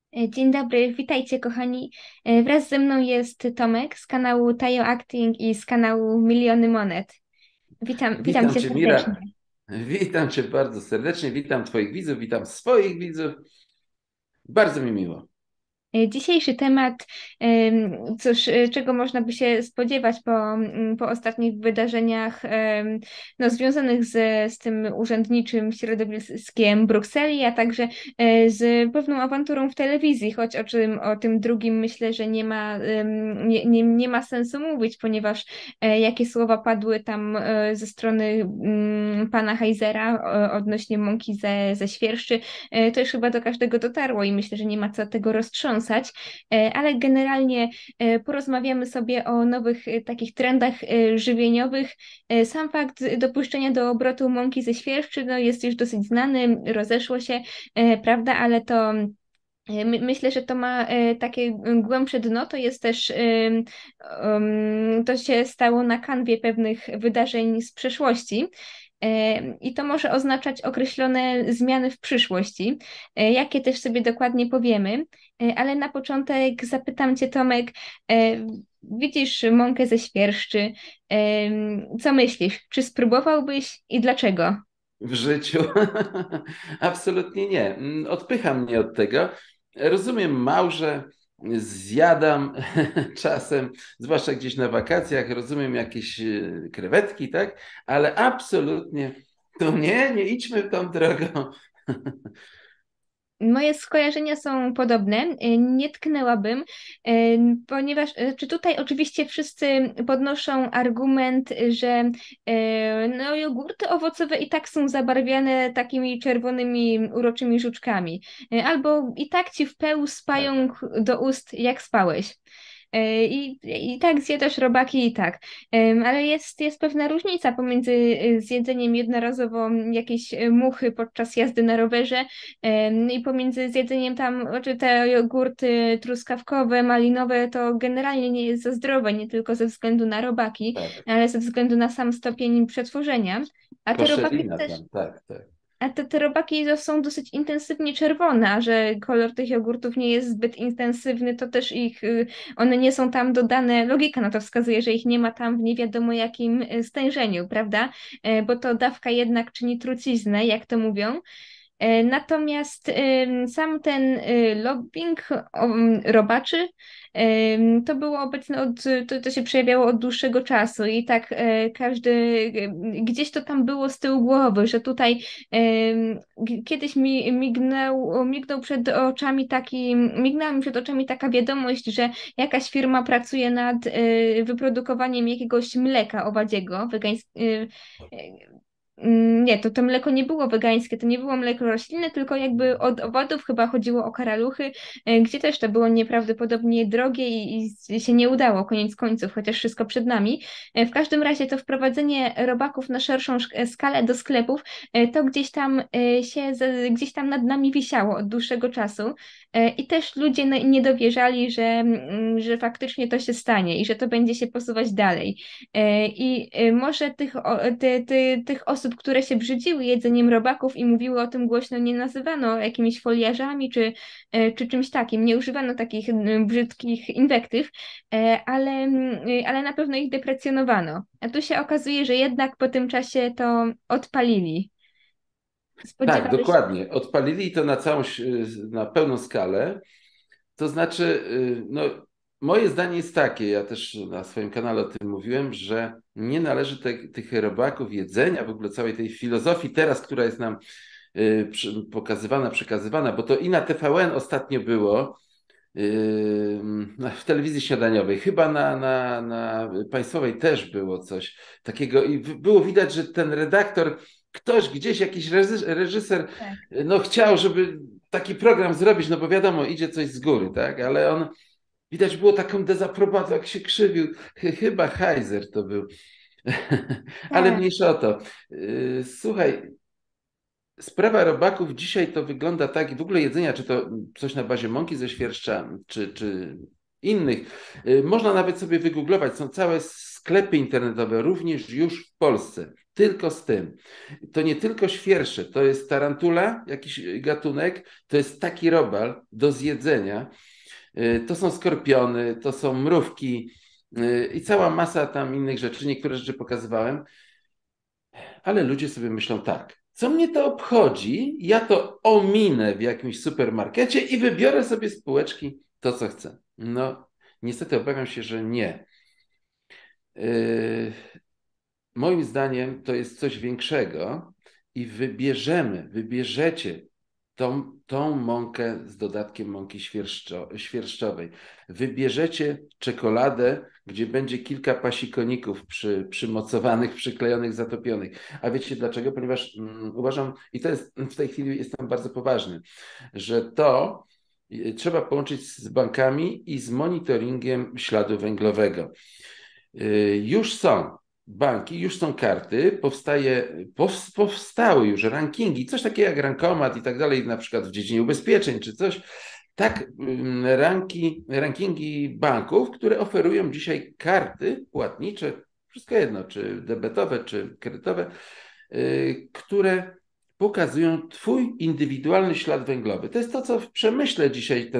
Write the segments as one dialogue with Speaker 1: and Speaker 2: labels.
Speaker 1: Dzień dobry, witajcie kochani. Wraz ze mną jest Tomek z kanału Tayo Acting i z kanału Miliony Monet. Witam
Speaker 2: Witam
Speaker 1: cię
Speaker 2: Cię,
Speaker 1: serdecznie.
Speaker 2: Mira. Witam Cię bardzo serdecznie. Witam Twoich widzów, witam swoich widzów. Bardzo mi miło.
Speaker 1: Dzisiejszy temat, cóż, czego można by się spodziewać po ostatnich wydarzeniach no, związanych z tym urzędniczym środowiskiem Brukseli, a także z pewną awanturą w telewizji, choć o tym drugim myślę, że nie ma sensu mówić, ponieważ jakie słowa padły tam ze strony pana Heisera odnośnie mąki ze świerszczy, to już chyba do każdego dotarło i myślę, że nie ma co tego roztrząsać, ale generalnie porozmawiamy sobie o nowych takich trendach żywieniowych. Sam fakt dopuszczenia do obrotu mąki ze świerszczy no, jest już dosyć znany, rozeszło się, prawda, ale to myślę, że to ma takie głębsze dno. To jest też, to się stało na kanwie pewnych wydarzeń z przeszłości. I to może oznaczać określone zmiany w przyszłości, jakie też sobie dokładnie powiemy. Ale na początek zapytam Cię, Tomek, widzisz mąkę ze świerszczy. Co myślisz? Czy spróbowałbyś i dlaczego?
Speaker 2: W życiu absolutnie nie. Odpycha mnie od tego. Rozumiem małże, zjadam czasem, zwłaszcza gdzieś na wakacjach, rozumiem jakieś krewetki, tak? Ale absolutnie to nie idźmy tą drogą.
Speaker 1: Moje skojarzenia są podobne. Nie tknęłabym, ponieważ czy tutaj oczywiście wszyscy podnoszą argument, że no, jogurty owocowe i tak są zabarwiane takimi czerwonymi, uroczymi żuczkami. Albo i tak ci wpełz
Speaker 2: Tak.
Speaker 1: pająk do ust, jak spałeś. I tak zjadasz robaki i tak. Ale jest pewna różnica pomiędzy zjedzeniem jednorazowo jakiejś muchy podczas jazdy na rowerze i pomiędzy zjedzeniem tam, znaczy te jogurty truskawkowe, malinowe, to generalnie nie jest za zdrowe, nie tylko ze względu na robaki,
Speaker 2: Tak.
Speaker 1: ale ze względu na sam stopień przetworzenia. A te robaki
Speaker 2: Koszalina
Speaker 1: też
Speaker 2: tam, tak, tak.
Speaker 1: te robaki są dosyć intensywnie czerwone, a że kolor tych jogurtów nie jest zbyt intensywny, to też one nie są tam dodane, logika na to wskazuje, że ich nie ma tam w nie wiadomo jakim stężeniu, prawda? Bo to dawka jednak czyni truciznę, jak to mówią. Natomiast sam ten lobbying robaczy to było obecne to się przejawiało od dłuższego czasu i tak każdy gdzieś to tam było z tyłu głowy, że tutaj kiedyś mignął przed oczami mignęła mi przed oczami taka wiadomość, że jakaś firma pracuje nad wyprodukowaniem jakiegoś mleka owadziego, nie, to mleko nie było wegańskie, to nie było mleko roślinne, tylko jakby od owadów chyba chodziło o karaluchy, gdzie też to było nieprawdopodobnie drogie i się nie udało koniec końców, chociaż wszystko przed nami. W każdym razie to wprowadzenie robaków na szerszą skalę do sklepów, to gdzieś tam nad nami wisiało od dłuższego czasu i też ludzie nie dowierzali, że faktycznie to się stanie i że to będzie się posuwać dalej. Może tych osób, które się brzydziły jedzeniem robaków i mówiły o tym głośno, nie nazywano jakimiś foliarzami czy czymś takim. Nie używano takich brzydkich inwektyw, ale na pewno ich deprecjonowano. A tu się okazuje, że jednak po tym czasie to odpalili.
Speaker 2: Tak,
Speaker 1: Spodziewałeś się.
Speaker 2: dokładnie. Odpalili to na na pełną skalę. To znaczy, no, moje zdanie jest takie, ja też na swoim kanale o tym mówiłem, że nie należy tych robaków, jedzenia, w ogóle całej tej filozofii teraz, która jest nam pokazywana, przekazywana, bo to i na TVN ostatnio było, w telewizji śniadaniowej, chyba na państwowej też było coś takiego i było widać, że ten redaktor, ktoś gdzieś, jakiś reżyser,
Speaker 1: Tak.
Speaker 2: no chciał, żeby taki program zrobić, no bo wiadomo, idzie coś z góry, tak, ale on, widać było taką dezaprobatę, jak się krzywił, chyba Heiser to był, ale
Speaker 1: Tak.
Speaker 2: mniejsza o to. Słuchaj, sprawa robaków dzisiaj to wygląda tak, i w ogóle jedzenia, czy to coś na bazie mąki ze świerszcza, czy innych. Można nawet sobie wygooglować, są całe sklepy internetowe, również już w Polsce, tylko z tym. To nie tylko świerszcze, to jest tarantula, jakiś gatunek, to jest taki robal do zjedzenia, to są skorpiony, to są mrówki i cała masa tam innych rzeczy, niektóre rzeczy pokazywałem, ale ludzie sobie myślą tak, co mnie to obchodzi, ja to ominę w jakimś supermarkecie i wybiorę sobie z półeczki to, co chcę. No, niestety obawiam się, że nie. Moim zdaniem to jest coś większego i wybierzecie tą mąkę z dodatkiem mąki świerszczowej. Wybierzecie czekoladę, gdzie będzie kilka pasikoników przymocowanych, przyklejonych, zatopionych. A wiecie dlaczego? Ponieważ uważam, i to jest w tej chwili jestem bardzo poważny, że to trzeba połączyć z bankami i z monitoringiem śladu węglowego. Już są banki, już są karty, powstały już rankingi, coś takiego jak Rankomat i tak dalej, na przykład w dziedzinie ubezpieczeń czy coś. Tak, rankingi banków, które oferują dzisiaj karty płatnicze, wszystko jedno, czy debetowe, czy kredytowe, które pokazują Twój indywidualny ślad węglowy. To jest to, co w przemyśle dzisiaj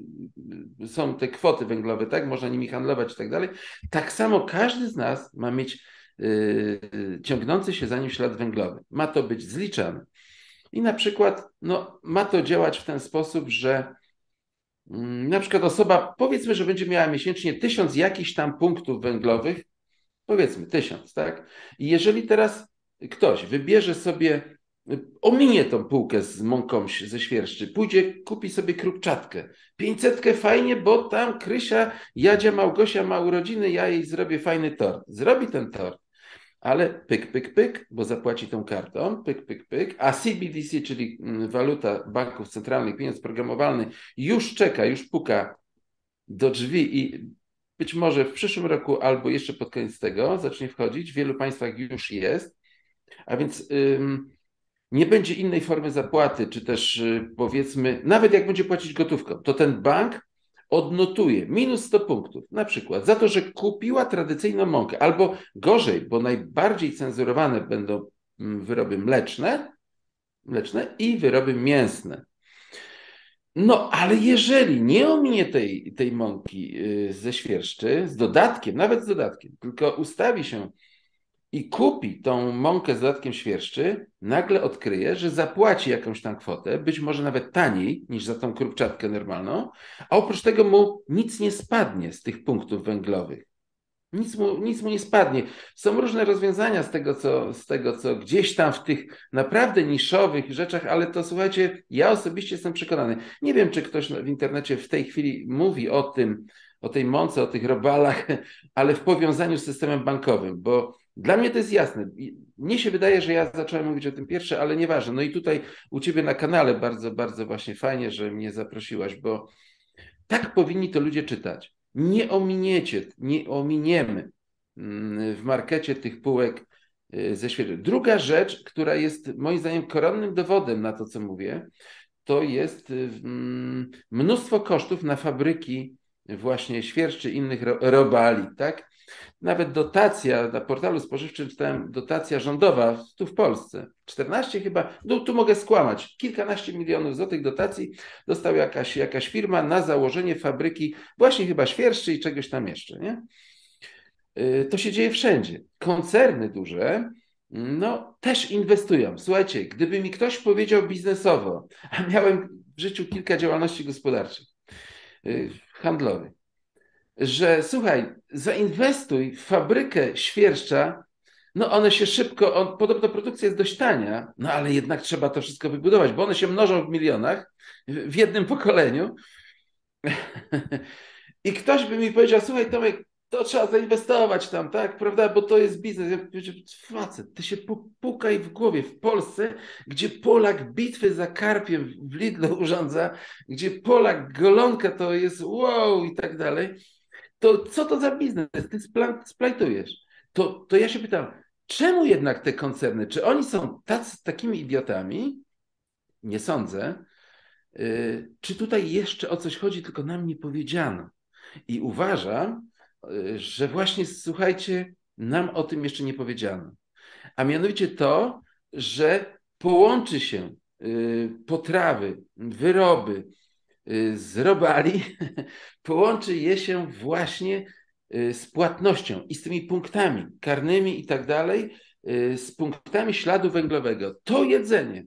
Speaker 2: są te kwoty węglowe, tak? Można nimi handlować i tak dalej. Tak samo każdy z nas ma mieć ciągnący się za nim ślad węglowy. Ma to być zliczane. I na przykład ma to działać w ten sposób, że na przykład osoba, powiedzmy, że będzie miała miesięcznie 1000 jakichś tam punktów węglowych, powiedzmy 1000, tak? I jeżeli teraz ktoś wybierze sobie, ominie tą półkę z mąką ze świerszczy, pójdzie, kupi sobie krupczatkę, 500 fajnie, bo tam Krysia, Jadzia, Małgosia ma urodziny, ja jej zrobię fajny tort. Zrobi ten tort, ale pyk, pyk, pyk, bo zapłaci tą kartą, pyk, pyk, pyk, a CBDC, czyli waluta banków centralnych, pieniądz programowalny, już czeka, już puka do drzwi i być może w przyszłym roku albo jeszcze pod koniec tego zacznie wchodzić. W wielu państwach już jest, a więc nie będzie innej formy zapłaty, czy też powiedzmy, nawet jak będzie płacić gotówką, to ten bank odnotuje minus 100 punktów, na przykład za to, że kupiła tradycyjną mąkę, albo gorzej, bo najbardziej cenzurowane będą wyroby mleczne i wyroby mięsne. No, ale jeżeli nie ominie tej mąki ze świerszczy, z dodatkiem, nawet z dodatkiem, tylko ustawi się i kupi tą mąkę z dodatkiem świerszczy, nagle odkryje, że zapłaci jakąś tam kwotę, być może nawet taniej niż za tą krupczatkę normalną, a oprócz tego mu nic nie spadnie z tych punktów węglowych. Nic mu nie spadnie. Są różne rozwiązania z tego, co gdzieś tam w tych naprawdę niszowych rzeczach, ale to słuchajcie, ja osobiście jestem przekonany. Nie wiem, czy ktoś w internecie w tej chwili mówi o tej mące, o tych robalach, ale w powiązaniu z systemem bankowym, bo dla mnie to jest jasne. Mnie się wydaje, że ja zacząłem mówić o tym pierwsze, ale nieważne. No i tutaj u Ciebie na kanale bardzo, bardzo właśnie fajnie, że mnie zaprosiłaś, bo tak powinni to ludzie czytać. Nie ominiemy w markecie tych półek ze świerszczy. Druga rzecz, która jest moim zdaniem koronnym dowodem na to, co mówię, to jest mnóstwo kosztów na fabryki właśnie świerszczy innych robali, tak? Nawet dotacja na portalu spożywczym czytałem, dotacja rządowa tu w Polsce, 14 chyba, no tu mogę skłamać, kilkanaście milionów złotych dotacji dostał jakaś firma na założenie fabryki właśnie chyba świerszczy i czegoś tam jeszcze, nie? To się dzieje wszędzie. Koncerny duże, no też inwestują. Słuchajcie, gdyby mi ktoś powiedział biznesowo, a miałem w życiu kilka działalności gospodarczych, handlowych, że słuchaj, zainwestuj w fabrykę świerszcza, no one się szybko, podobno produkcja jest dość tania, no ale jednak trzeba to wszystko wybudować, bo one się mnożą w milionach w jednym pokoleniu. I ktoś by mi powiedział, słuchaj Tomek, to trzeba zainwestować tam, tak, prawda, bo to jest biznes. Ja powiedział, facet, ty się pukaj w głowie w Polsce, gdzie Polak bitwy za karpiem w Lidlu urządza, gdzie Polak golonka to jest wow i tak dalej. To co to za biznes? Ty splajtujesz. To ja się pytam, czemu jednak te koncerny, czy oni są takimi idiotami? Nie sądzę. Czy tutaj jeszcze o coś chodzi, tylko nam nie powiedziano. I uważam, że właśnie, słuchajcie, nam o tym jeszcze nie powiedziano. A mianowicie to, że połączy się potrawy, wyroby z robali, połączy je się właśnie z płatnością i z tymi punktami karnymi i tak dalej, z punktami śladu węglowego. To jedzenie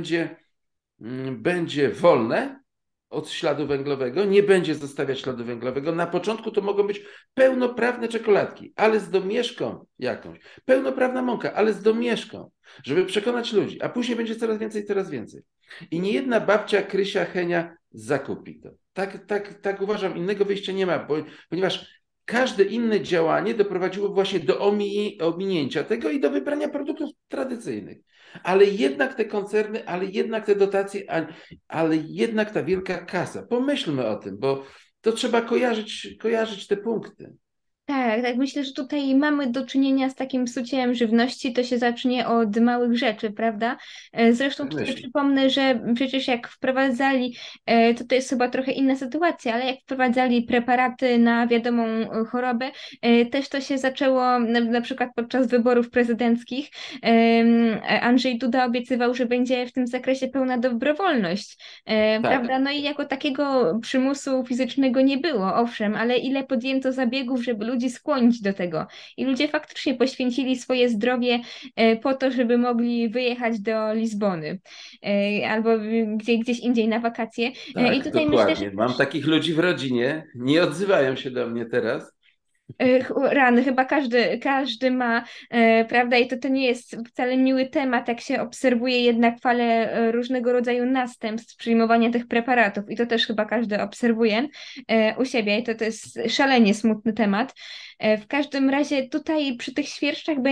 Speaker 2: będzie wolne od śladu węglowego, nie będzie zostawiać śladu węglowego. Na początku to mogą być pełnoprawne czekoladki, ale z domieszką jakąś. Pełnoprawna mąka, ale z domieszką, żeby przekonać ludzi. A później będzie coraz więcej, coraz więcej. I niejedna babcia, Krysia, Henia zakupi to. Tak uważam, innego wyjścia nie ma, ponieważ każde inne działanie doprowadziło właśnie do ominięcia tego i do wybrania produktów tradycyjnych. Ale jednak te koncerny, ale jednak te dotacje, ale jednak ta wielka kasa. Pomyślmy o tym, bo to trzeba kojarzyć te punkty.
Speaker 1: Tak, tak, myślę, że tutaj mamy do czynienia z takim psuciem żywności, to się zacznie od małych rzeczy, prawda? Zresztą
Speaker 2: Tak
Speaker 1: tutaj
Speaker 2: myślę.
Speaker 1: przypomnę, że przecież jak wprowadzali, to jest chyba trochę inna sytuacja, ale jak wprowadzali preparaty na wiadomą chorobę, też to się zaczęło na przykład podczas wyborów prezydenckich. Andrzej Duda obiecywał, że będzie w tym zakresie pełna dobrowolność,
Speaker 2: Tak.
Speaker 1: prawda? No i jako takiego przymusu fizycznego nie było, owszem, ale ile podjęto zabiegów, żeby ludzi skłonić do tego. I ludzie faktycznie poświęcili swoje zdrowie po to, żeby mogli wyjechać do Lizbony albo gdzieś indziej na wakacje. I
Speaker 2: Tak,
Speaker 1: tutaj myślę, że
Speaker 2: dokładnie. Mam takich ludzi w rodzinie, nie odzywają się do mnie teraz.
Speaker 1: Rany, chyba każdy ma, prawda? I to nie jest wcale miły temat, jak się obserwuje jednak falę różnego rodzaju następstw przyjmowania tych preparatów. I to też chyba każdy obserwuje u siebie. I to jest szalenie smutny temat. W każdym razie tutaj przy tych świerszczach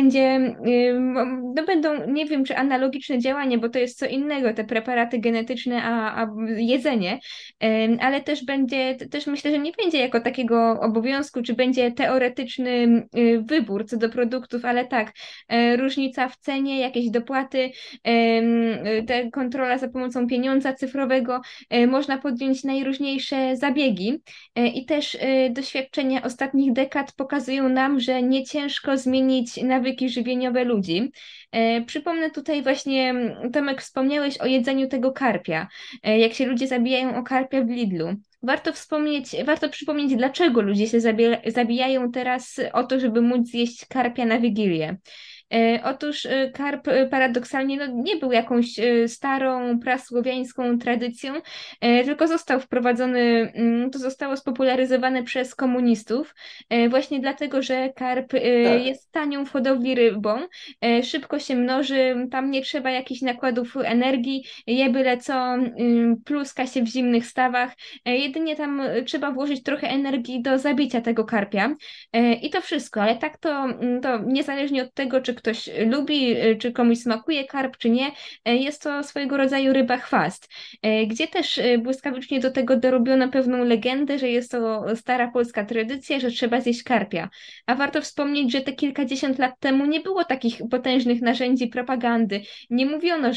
Speaker 1: no będą, nie wiem, czy analogiczne działanie, bo to jest co innego, te preparaty genetyczne, a jedzenie, ale też myślę, że nie będzie jako takiego obowiązku, czy będzie teoretyczny wybór co do produktów, ale tak, różnica w cenie, jakieś dopłaty, kontrola za pomocą pieniądza cyfrowego, można podjąć najróżniejsze zabiegi i też doświadczenia ostatnich dekad pokazują nam, że nie ciężko zmienić nawyki żywieniowe ludzi. Przypomnę tutaj właśnie, Tomek, wspomniałeś o jedzeniu tego karpia, jak się ludzie zabijają o karpia w Lidlu. Warto przypomnieć, dlaczego ludzie się zabijają teraz o to, żeby móc zjeść karpia na Wigilię. Otóż karp paradoksalnie nie był jakąś starą, prasłowiańską tradycją, tylko został wprowadzony, to zostało spopularyzowane przez komunistów, właśnie dlatego, że karp
Speaker 2: Tak,
Speaker 1: jest tanią w hodowli rybą, szybko się mnoży, tam nie trzeba jakichś nakładów energii, je byle co, pluska się w zimnych stawach, jedynie tam trzeba włożyć trochę energii do zabicia tego karpia i to wszystko, ale tak to niezależnie od tego, czy ktoś lubi, czy komuś smakuje karp, czy nie, jest to swojego rodzaju ryba chwast, gdzie też błyskawicznie do tego dorobiono pewną legendę, że jest to stara polska tradycja, że trzeba zjeść karpia. A warto wspomnieć, że te kilkadziesiąt lat temu nie było takich potężnych narzędzi propagandy. Nie mówiono,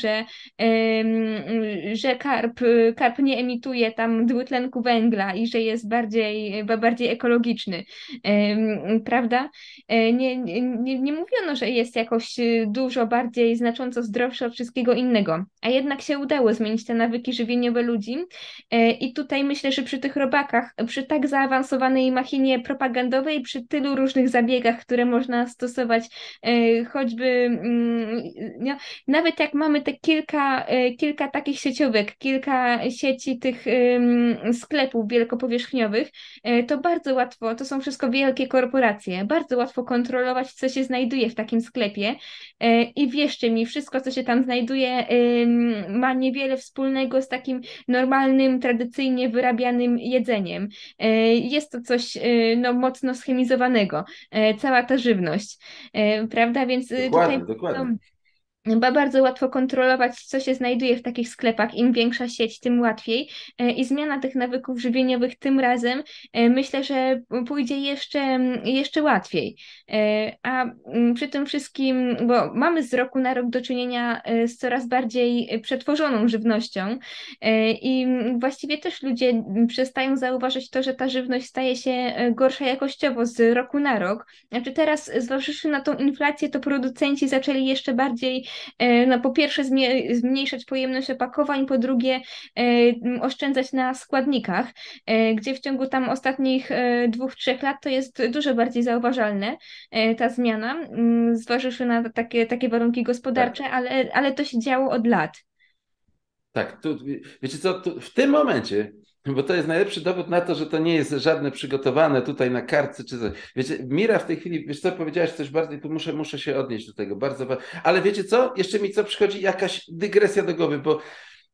Speaker 1: że karp nie emituje tam dwutlenku węgla i że jest bardziej ekologiczny, prawda? Nie mówiono, że jest jakoś dużo bardziej znacząco zdrowszy od wszystkiego innego, a jednak się udało zmienić te nawyki żywieniowe ludzi. I tutaj myślę, że przy tych robakach, przy tak zaawansowanej machinie propagandowej, przy tylu różnych zabiegach, które można stosować, choćby no, nawet jak mamy te kilka takich sieciówek, kilka sieci tych sklepów wielkopowierzchniowych, to bardzo łatwo, to są wszystko wielkie korporacje, bardzo łatwo kontrolować, co się znajduje w takim sklepie i wierzcie mi, wszystko, co się tam znajduje, ma niewiele wspólnego z takim normalnym, tradycyjnie wyrabianym jedzeniem. Jest to coś no, mocno schemizowanego, cała ta żywność, prawda? Więc tutaj
Speaker 2: dokładnie,
Speaker 1: no,
Speaker 2: dokładnie.
Speaker 1: Bardzo łatwo kontrolować, co się znajduje w takich sklepach. Im większa sieć, tym łatwiej. I zmiana tych nawyków żywieniowych tym razem myślę, że pójdzie jeszcze łatwiej. Przy tym wszystkim, bo mamy z roku na rok do czynienia z coraz bardziej przetworzoną żywnością i właściwie też ludzie przestają zauważyć to, że ta żywność staje się gorsza jakościowo z roku na rok. Znaczy teraz, zważywszy na tą inflację, to producenci zaczęli jeszcze bardziej no po pierwsze zmniejszać pojemność opakowań, po drugie oszczędzać na składnikach, gdzie w ciągu tam ostatnich 2-3 lat to jest dużo bardziej zauważalne ta zmiana, zważywszy na takie warunki
Speaker 2: Tak.
Speaker 1: gospodarcze, ale to się działo od lat.
Speaker 2: Tak, tu, wiecie co, tu, w tym momencie, bo to jest najlepszy dowód na to, że to nie jest żadne przygotowane tutaj na kartce czy coś. Wiecie, Mira w tej chwili, wiesz co, powiedziałaś coś bardzo, tu muszę się odnieść do tego, ale wiecie co, jeszcze mi co przychodzi, jakaś dygresja do głowy, bo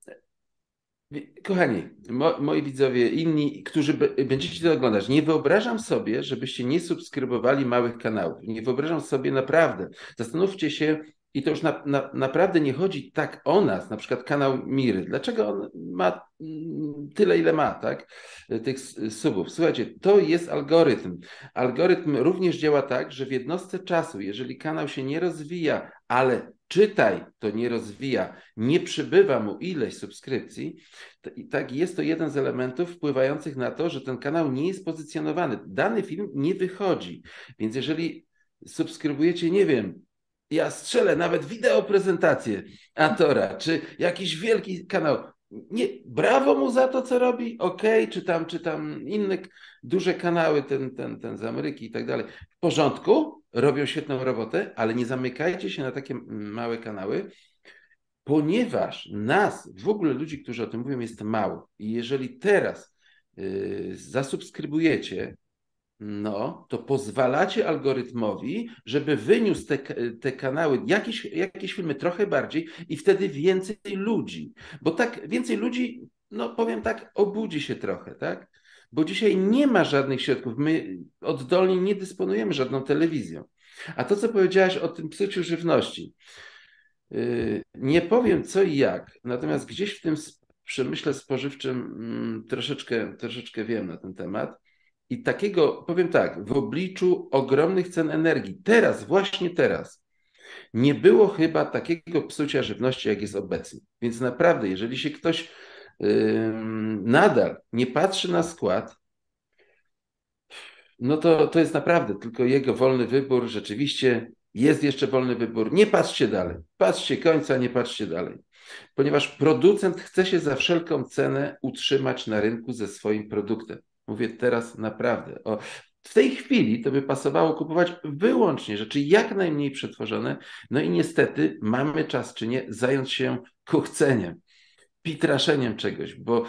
Speaker 2: kochani, moi widzowie, inni, którzy będziecie to oglądać, nie wyobrażam sobie, żebyście nie subskrybowali małych kanałów. Nie wyobrażam sobie naprawdę. Zastanówcie się, i to już naprawdę nie chodzi tak o nas, na przykład kanał Miry. Dlaczego on ma tyle, ile ma, tak? Tych subów. Słuchajcie, to jest algorytm. Algorytm również działa tak, że w jednostce czasu, jeżeli kanał się nie rozwija, ale czytaj, to nie rozwija, nie przybywa mu ileś subskrypcji, i tak jest to jeden z elementów wpływających na to, że ten kanał nie jest pozycjonowany. Dany film nie wychodzi. Więc jeżeli subskrybujecie, nie wiem, ja strzelę nawet wideo prezentację Atora, czy jakiś wielki kanał. Nie, brawo mu za to, co robi, czy tam inne duże kanały, ten z Ameryki i tak dalej. W porządku, robią świetną robotę, ale nie zamykajcie się na takie małe kanały, ponieważ nas, w ogóle ludzi, którzy o tym mówią, jest mało. I jeżeli teraz zasubskrybujecie, no, to pozwalacie algorytmowi, żeby wyniósł te kanały, jakieś filmy trochę bardziej i wtedy więcej ludzi. Bo tak więcej ludzi, no powiem tak, obudzi się trochę, tak? Bo dzisiaj nie ma żadnych środków. My oddolnie nie dysponujemy żadną telewizją. A to, co powiedziałaś o tym psuciu żywności, nie powiem co i jak, natomiast gdzieś w tym przemyśle spożywczym troszeczkę wiem na ten temat. I takiego, powiem tak, w obliczu ogromnych cen energii, właśnie teraz, nie było chyba takiego psucia żywności, jak jest obecnie. Więc naprawdę, jeżeli się ktoś nadal nie patrzy na skład, no to jest naprawdę tylko jego wolny wybór. Rzeczywiście jest jeszcze wolny wybór. Nie patrzcie dalej. Patrzcie końca, nie patrzcie dalej. Ponieważ producent chce się za wszelką cenę utrzymać na rynku ze swoim produktem. Mówię teraz naprawdę. W tej chwili to by pasowało kupować wyłącznie rzeczy jak najmniej przetworzone. No i niestety mamy czas, czy nie, zająć się kuchceniem, pitraszeniem czegoś, bo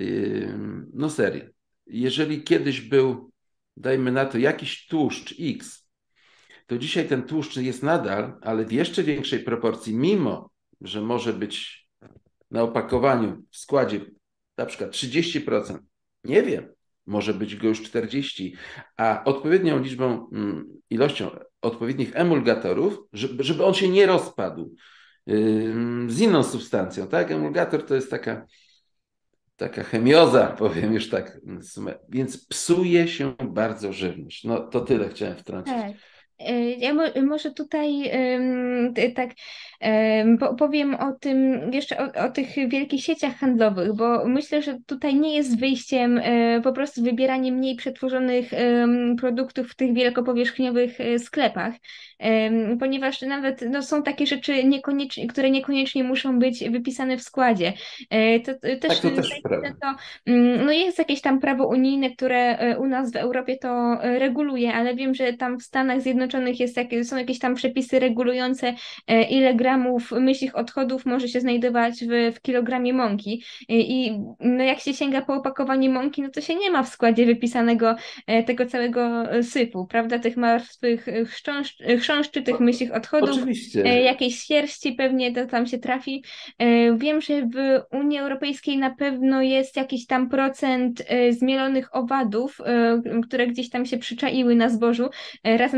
Speaker 2: no serio, jeżeli kiedyś był, dajmy na to, jakiś tłuszcz X, to dzisiaj ten tłuszcz jest nadal, ale w jeszcze większej proporcji, mimo że może być na opakowaniu, w składzie na przykład 30%, nie wiem, może być go już 40%, a odpowiednią liczbą, ilością odpowiednich emulgatorów, żeby on się nie rozpadł z inną substancją, tak? Emulgator to jest taka chemioza, powiem już tak. Więc psuje się bardzo żywność. No to tyle chciałem wtrącić.
Speaker 1: Tak. Ja może tutaj tak powiem o tym jeszcze o tych wielkich sieciach handlowych, bo myślę, że tutaj nie jest wyjściem po prostu wybieranie mniej przetworzonych produktów w tych wielkopowierzchniowych sklepach, ponieważ nawet no, są takie rzeczy, które niekoniecznie muszą być wypisane w składzie. To
Speaker 2: Tak,
Speaker 1: też
Speaker 2: to też prawda.
Speaker 1: to no jest jakieś tam prawo unijne, które u nas w Europie to reguluje, ale wiem, że tam w Stanach Zjednoczonych są jakieś tam przepisy regulujące, ile gramów myślich odchodów może się znajdować w kilogramie mąki. I no jak się sięga po opakowanie mąki, no to się nie ma w składzie wypisanego tego całego sypu, prawda? Tych martwych chrząszczy, tych myślich odchodów,
Speaker 2: Oczywiście.
Speaker 1: jakiejś sierści pewnie to tam się trafi. Wiem, że w Unii Europejskiej na pewno jest jakiś tam procent zmielonych owadów, które gdzieś tam się przyczaiły na zbożu razem z mąką.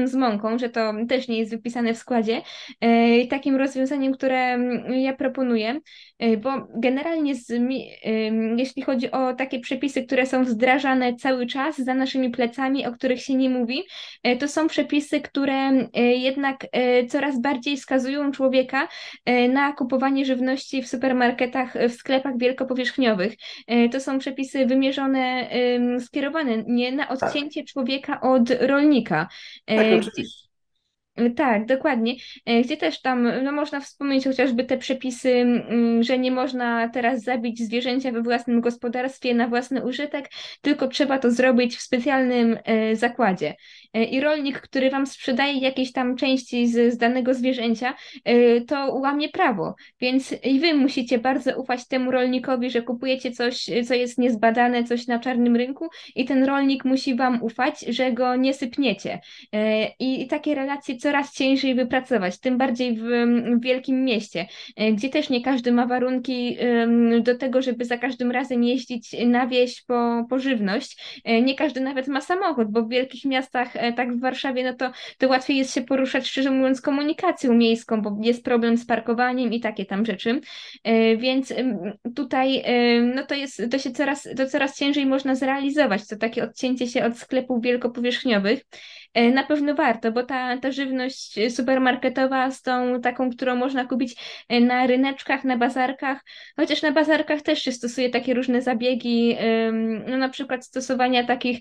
Speaker 1: ręką, że to też nie jest wypisane w składzie. Takim rozwiązaniem, które ja proponuję, bo generalnie jeśli chodzi o takie przepisy, które są wdrażane cały czas za naszymi plecami, o których się nie mówi, to są przepisy, które jednak coraz bardziej skazują człowieka na kupowanie żywności w supermarketach, w sklepach wielkopowierzchniowych. To są przepisy wymierzone, skierowane nie na
Speaker 2: Tak,
Speaker 1: odcięcie człowieka od rolnika.
Speaker 2: tak,
Speaker 1: Gdzie
Speaker 2: oczywiście.
Speaker 1: tak, dokładnie. Gdzie też tam no, można wspomnieć chociażby te przepisy, że nie można teraz zabić zwierzęcia we własnym gospodarstwie na własny użytek, tylko trzeba to zrobić w specjalnym zakładzie. I rolnik, który wam sprzedaje jakieś tam części z danego zwierzęcia, to łamie prawo. Więc i wy musicie bardzo ufać temu rolnikowi, że kupujecie coś, co jest niezbadane, coś na czarnym rynku, i ten rolnik musi wam ufać, że go nie sypniecie. I takie relacje coraz ciężej wypracować, tym bardziej w wielkim mieście, gdzie też nie każdy ma warunki do tego, żeby za każdym razem jeździć na wieś po żywność. Nie każdy nawet ma samochód, bo w wielkich miastach, tak w Warszawie, no to łatwiej jest się poruszać, szczerze mówiąc, komunikacją miejską, bo jest problem z parkowaniem i takie tam rzeczy. Więc tutaj no to coraz ciężej można zrealizować, to takie odcięcie się od sklepów wielkopowierzchniowych. Na pewno warto, bo ta żywność supermarketowa z tą taką, którą można kupić na ryneczkach, na bazarkach, chociaż na bazarkach też się stosuje takie różne zabiegi, no na przykład stosowania takich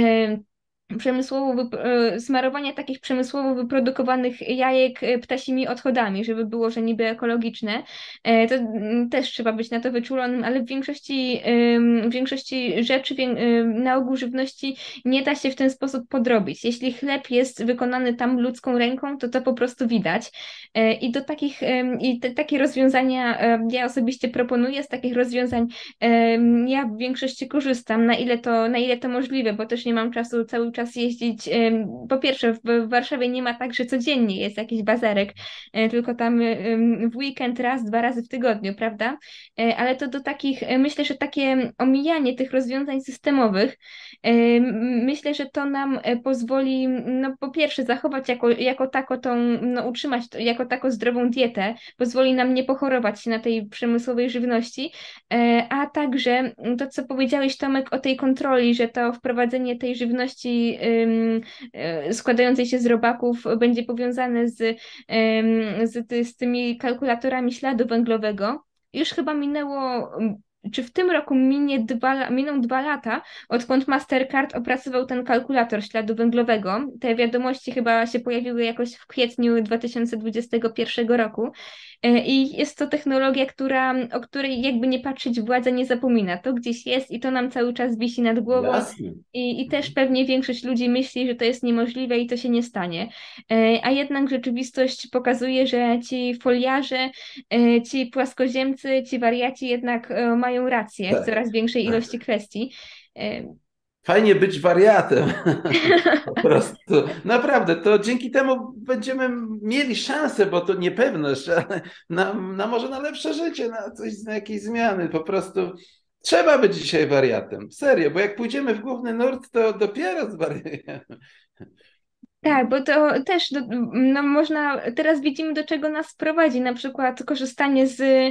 Speaker 1: smarowania takich przemysłowo wyprodukowanych jajek ptasimi odchodami, żeby było, że niby ekologiczne. To też trzeba być na to wyczulonym, ale w większości rzeczy, na ogół żywności nie da się w ten sposób podrobić. Jeśli chleb jest wykonany tam ludzką ręką, to po prostu widać. I do takich, takie rozwiązania ja osobiście proponuję, z takich rozwiązań ja w większości korzystam, na ile to możliwe, bo też nie mam czasu cały czas jeździć. Po pierwsze, w Warszawie nie ma tak, że codziennie jest jakiś bazarek, tylko tam w weekend raz, dwa razy w tygodniu, prawda? Ale to do takich, myślę, że takie omijanie tych rozwiązań systemowych, myślę, że to nam pozwoli, no po pierwsze, zachować jako tako no utrzymać jako tako zdrową dietę, pozwoli nam nie pochorować się na tej przemysłowej żywności, a także to, co powiedziałeś, Tomek, o tej kontroli, że to wprowadzenie tej żywności składającej się z robaków będzie powiązane z tymi kalkulatorami śladu węglowego. Już chyba minęło, czy w tym roku miną 2 lata, odkąd Mastercard opracował ten kalkulator śladu węglowego. Te wiadomości chyba się pojawiły jakoś w kwietniu 2021 roku. I jest to technologia, o której jakby nie patrzeć, władza nie zapomina. To gdzieś jest i to nam cały czas wisi nad głową.
Speaker 2: Jasne.
Speaker 1: I też pewnie większość ludzi myśli, że to jest niemożliwe i to się nie stanie. A jednak rzeczywistość pokazuje, że ci foliarze, ci płaskoziemcy, ci wariaci jednak mają rację w
Speaker 2: Tak,
Speaker 1: coraz większej
Speaker 2: tak.
Speaker 1: ilości kwestii. E,
Speaker 2: Fajnie być wariatem. Po prostu. Naprawdę, to dzięki temu będziemy mieli szansę, bo to niepewność, ale może na lepsze życie, na coś, na jakieś zmiany. Po prostu trzeba być dzisiaj wariatem. Serio, bo jak pójdziemy w główny nurt, to dopiero zwariujemy.
Speaker 1: Tak, bo to też no można, teraz widzimy, do czego nas prowadzi, na przykład korzystanie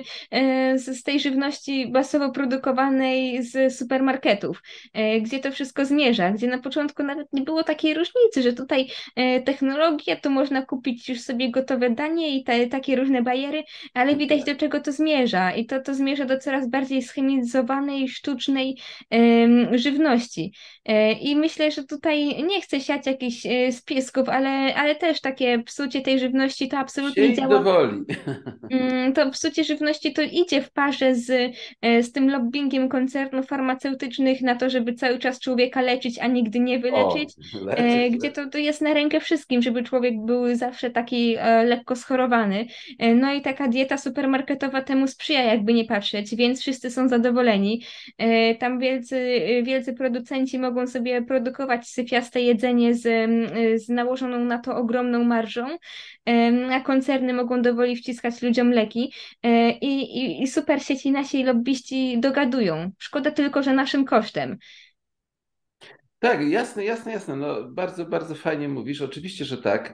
Speaker 1: z tej żywności masowo produkowanej z supermarketów, gdzie to wszystko zmierza, gdzie na początku nawet nie było takiej różnicy, że tutaj technologia, to można kupić już sobie gotowe danie i takie różne bariery, ale widać, do czego to zmierza, i to zmierza do coraz bardziej scheminizowanej, sztucznej żywności. I myślę, że tutaj nie chcę siać jakichś spisków, ale też takie psucie tej żywności to absolutnie
Speaker 2: Siej do
Speaker 1: działa.
Speaker 2: woli.
Speaker 1: To psucie żywności to idzie w parze z tym lobbingiem koncernów farmaceutycznych na to, żeby cały czas człowieka leczyć, a nigdy nie
Speaker 2: O,
Speaker 1: wyleczyć,
Speaker 2: leczyć,
Speaker 1: gdzie
Speaker 2: leczyć.
Speaker 1: to jest na rękę wszystkim, żeby człowiek był zawsze taki lekko schorowany. No i taka dieta supermarketowa temu sprzyja, jakby nie patrzeć, więc wszyscy są zadowoleni. Tam wielcy producenci mogą sobie produkować syfiaste jedzenie z nałożoną na to ogromną marżą, a koncerny mogą dowoli wciskać ludziom leki, i super sieci nasi lobbyści dogadują. Szkoda tylko, że naszym kosztem.
Speaker 2: Tak, jasne, jasne, jasne. No, bardzo, bardzo fajnie mówisz. Oczywiście, że tak.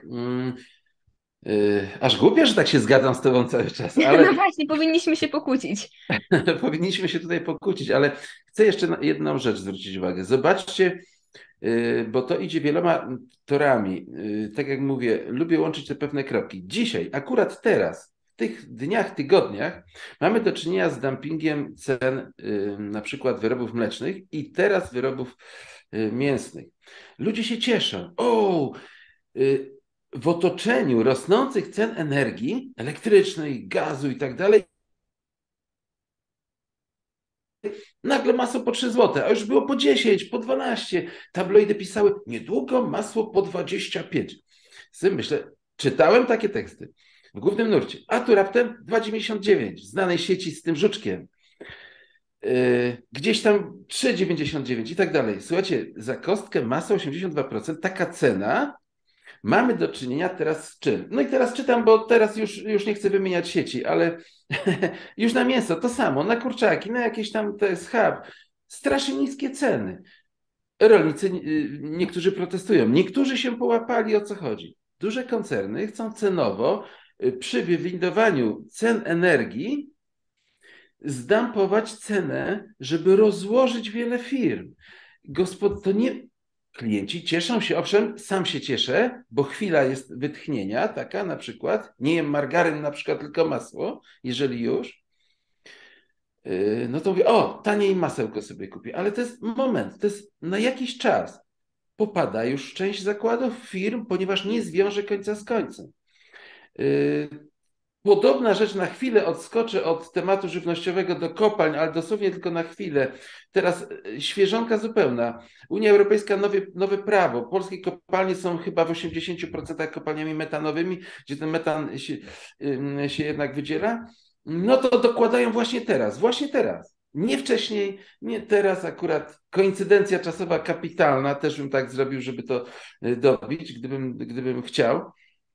Speaker 2: Aż głupio, że tak się zgadzam z tobą cały czas,
Speaker 1: No
Speaker 2: ale
Speaker 1: właśnie, powinniśmy się pokłócić.
Speaker 2: powinniśmy się tutaj pokłócić, ale chcę jeszcze na jedną rzecz zwrócić uwagę. Zobaczcie, bo to idzie wieloma torami. Tak jak mówię, lubię łączyć te pewne kropki. Dzisiaj, akurat teraz, w tych dniach, tygodniach, mamy do czynienia z dumpingiem cen na przykład wyrobów mlecznych i teraz wyrobów mięsnych. Ludzie się cieszą. O, w otoczeniu rosnących cen energii elektrycznej, gazu i tak dalej, nagle masło po 3 zł, a już było po 10, po 12. Tabloidy pisały, niedługo masło po 25. Sobie myślę, czytałem takie teksty w głównym nurcie, a tu raptem 2,99 w znanej sieci z tym żuczkiem. Gdzieś tam 3,99 i tak dalej. Słuchajcie, za kostkę masła 82%, taka cena. Mamy do czynienia teraz z czym? No i teraz czytam, bo teraz już nie chcę wymieniać sieci, ale już na mięso to samo, na kurczaki, na jakieś tam to jest hub. Strasznie niskie ceny. Rolnicy, niektórzy protestują, niektórzy się połapali, o co chodzi. Duże koncerny chcą cenowo przy wywindowaniu cen energii zdampować cenę, żeby rozłożyć wiele firm. To nie, klienci cieszą się, owszem, sam się cieszę, bo chwila jest wytchnienia, taka na przykład, nie jem margaryn na przykład, tylko masło, jeżeli już, no to mówię, o, taniej masełko sobie kupię, ale to jest moment, to jest na jakiś czas. Popada już część zakładów, firm, ponieważ nie zwiąże końca z końcem. Podobna rzecz na chwilę odskoczę od tematu żywnościowego do kopalń, ale dosłownie tylko na chwilę. Teraz świeżonka zupełna. Unia Europejska, nowe prawo. Polskie kopalnie są chyba w 80% kopalniami metanowymi, gdzie ten metan się jednak wydziela. No to dokładają właśnie teraz, właśnie teraz. Nie wcześniej, nie teraz, akurat koincydencja czasowa kapitalna, też bym tak zrobił, żeby to dobić, gdybym chciał.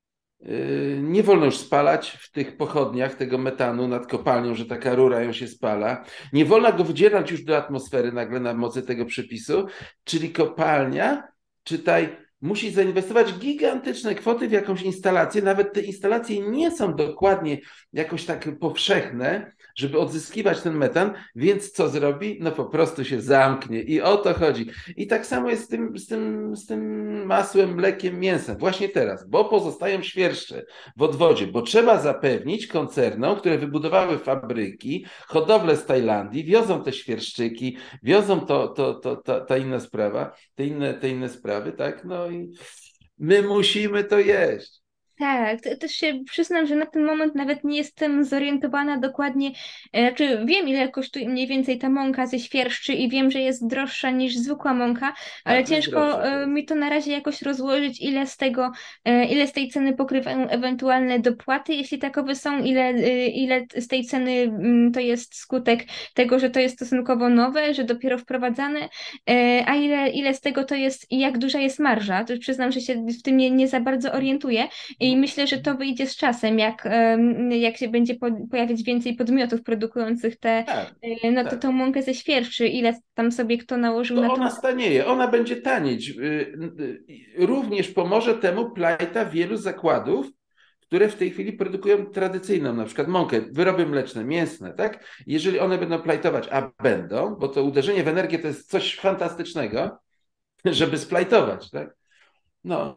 Speaker 2: Nie wolno już spalać w tych pochodniach tego metanu nad kopalnią, że taka rura ją się spala. Nie wolno go wydzielać już do atmosfery nagle na mocy tego przepisu, czyli kopalnia, czytaj, musi zainwestować gigantyczne kwoty w jakąś instalację. Nawet te instalacje nie są dokładnie jakoś tak powszechne, żeby odzyskiwać ten metan, więc co zrobi? No po prostu się zamknie i o to chodzi. I tak samo jest z tym masłem, mlekiem, mięsem. Właśnie teraz, bo pozostają świerszcze w odwodzie, bo trzeba zapewnić koncernom, które wybudowały fabryki, hodowlę z Tajlandii, wiozą te świerszczyki, wiozą ta inna sprawa, te inne sprawy, tak? No i my musimy to jeść.
Speaker 1: Tak, też się przyznam, że na ten moment nawet nie jestem zorientowana dokładnie, czy wiem ile kosztuje mniej więcej ta mąka ze świerszczy i wiem, że jest droższa niż zwykła mąka, ale
Speaker 2: Tak, jest
Speaker 1: ciężko
Speaker 2: droższa teraz.
Speaker 1: mi to na razie jakoś rozłożyć, ile z tego, ile z tej ceny pokrywają ewentualne dopłaty, jeśli takowe są, ile z tej ceny to jest skutek tego, że to jest stosunkowo nowe, że dopiero wprowadzane, a ile z tego to jest i jak duża jest marża. To przyznam, że się w tym nie za bardzo orientuję. I myślę, że to wyjdzie z czasem, jak się będzie pojawiać więcej podmiotów produkujących
Speaker 2: Tak,
Speaker 1: no to tą
Speaker 2: tak.
Speaker 1: mąkę ze świerszczy, ile tam sobie kto nałożył
Speaker 2: To
Speaker 1: na tą.
Speaker 2: ona stanieje, ona będzie tanieć. Również pomoże temu plajta wielu zakładów, które w tej chwili produkują tradycyjną, na przykład mąkę, wyroby mleczne, mięsne, tak? Jeżeli one będą plajtować, a będą, bo to uderzenie w energię to jest coś fantastycznego, żeby splajtować, tak? No.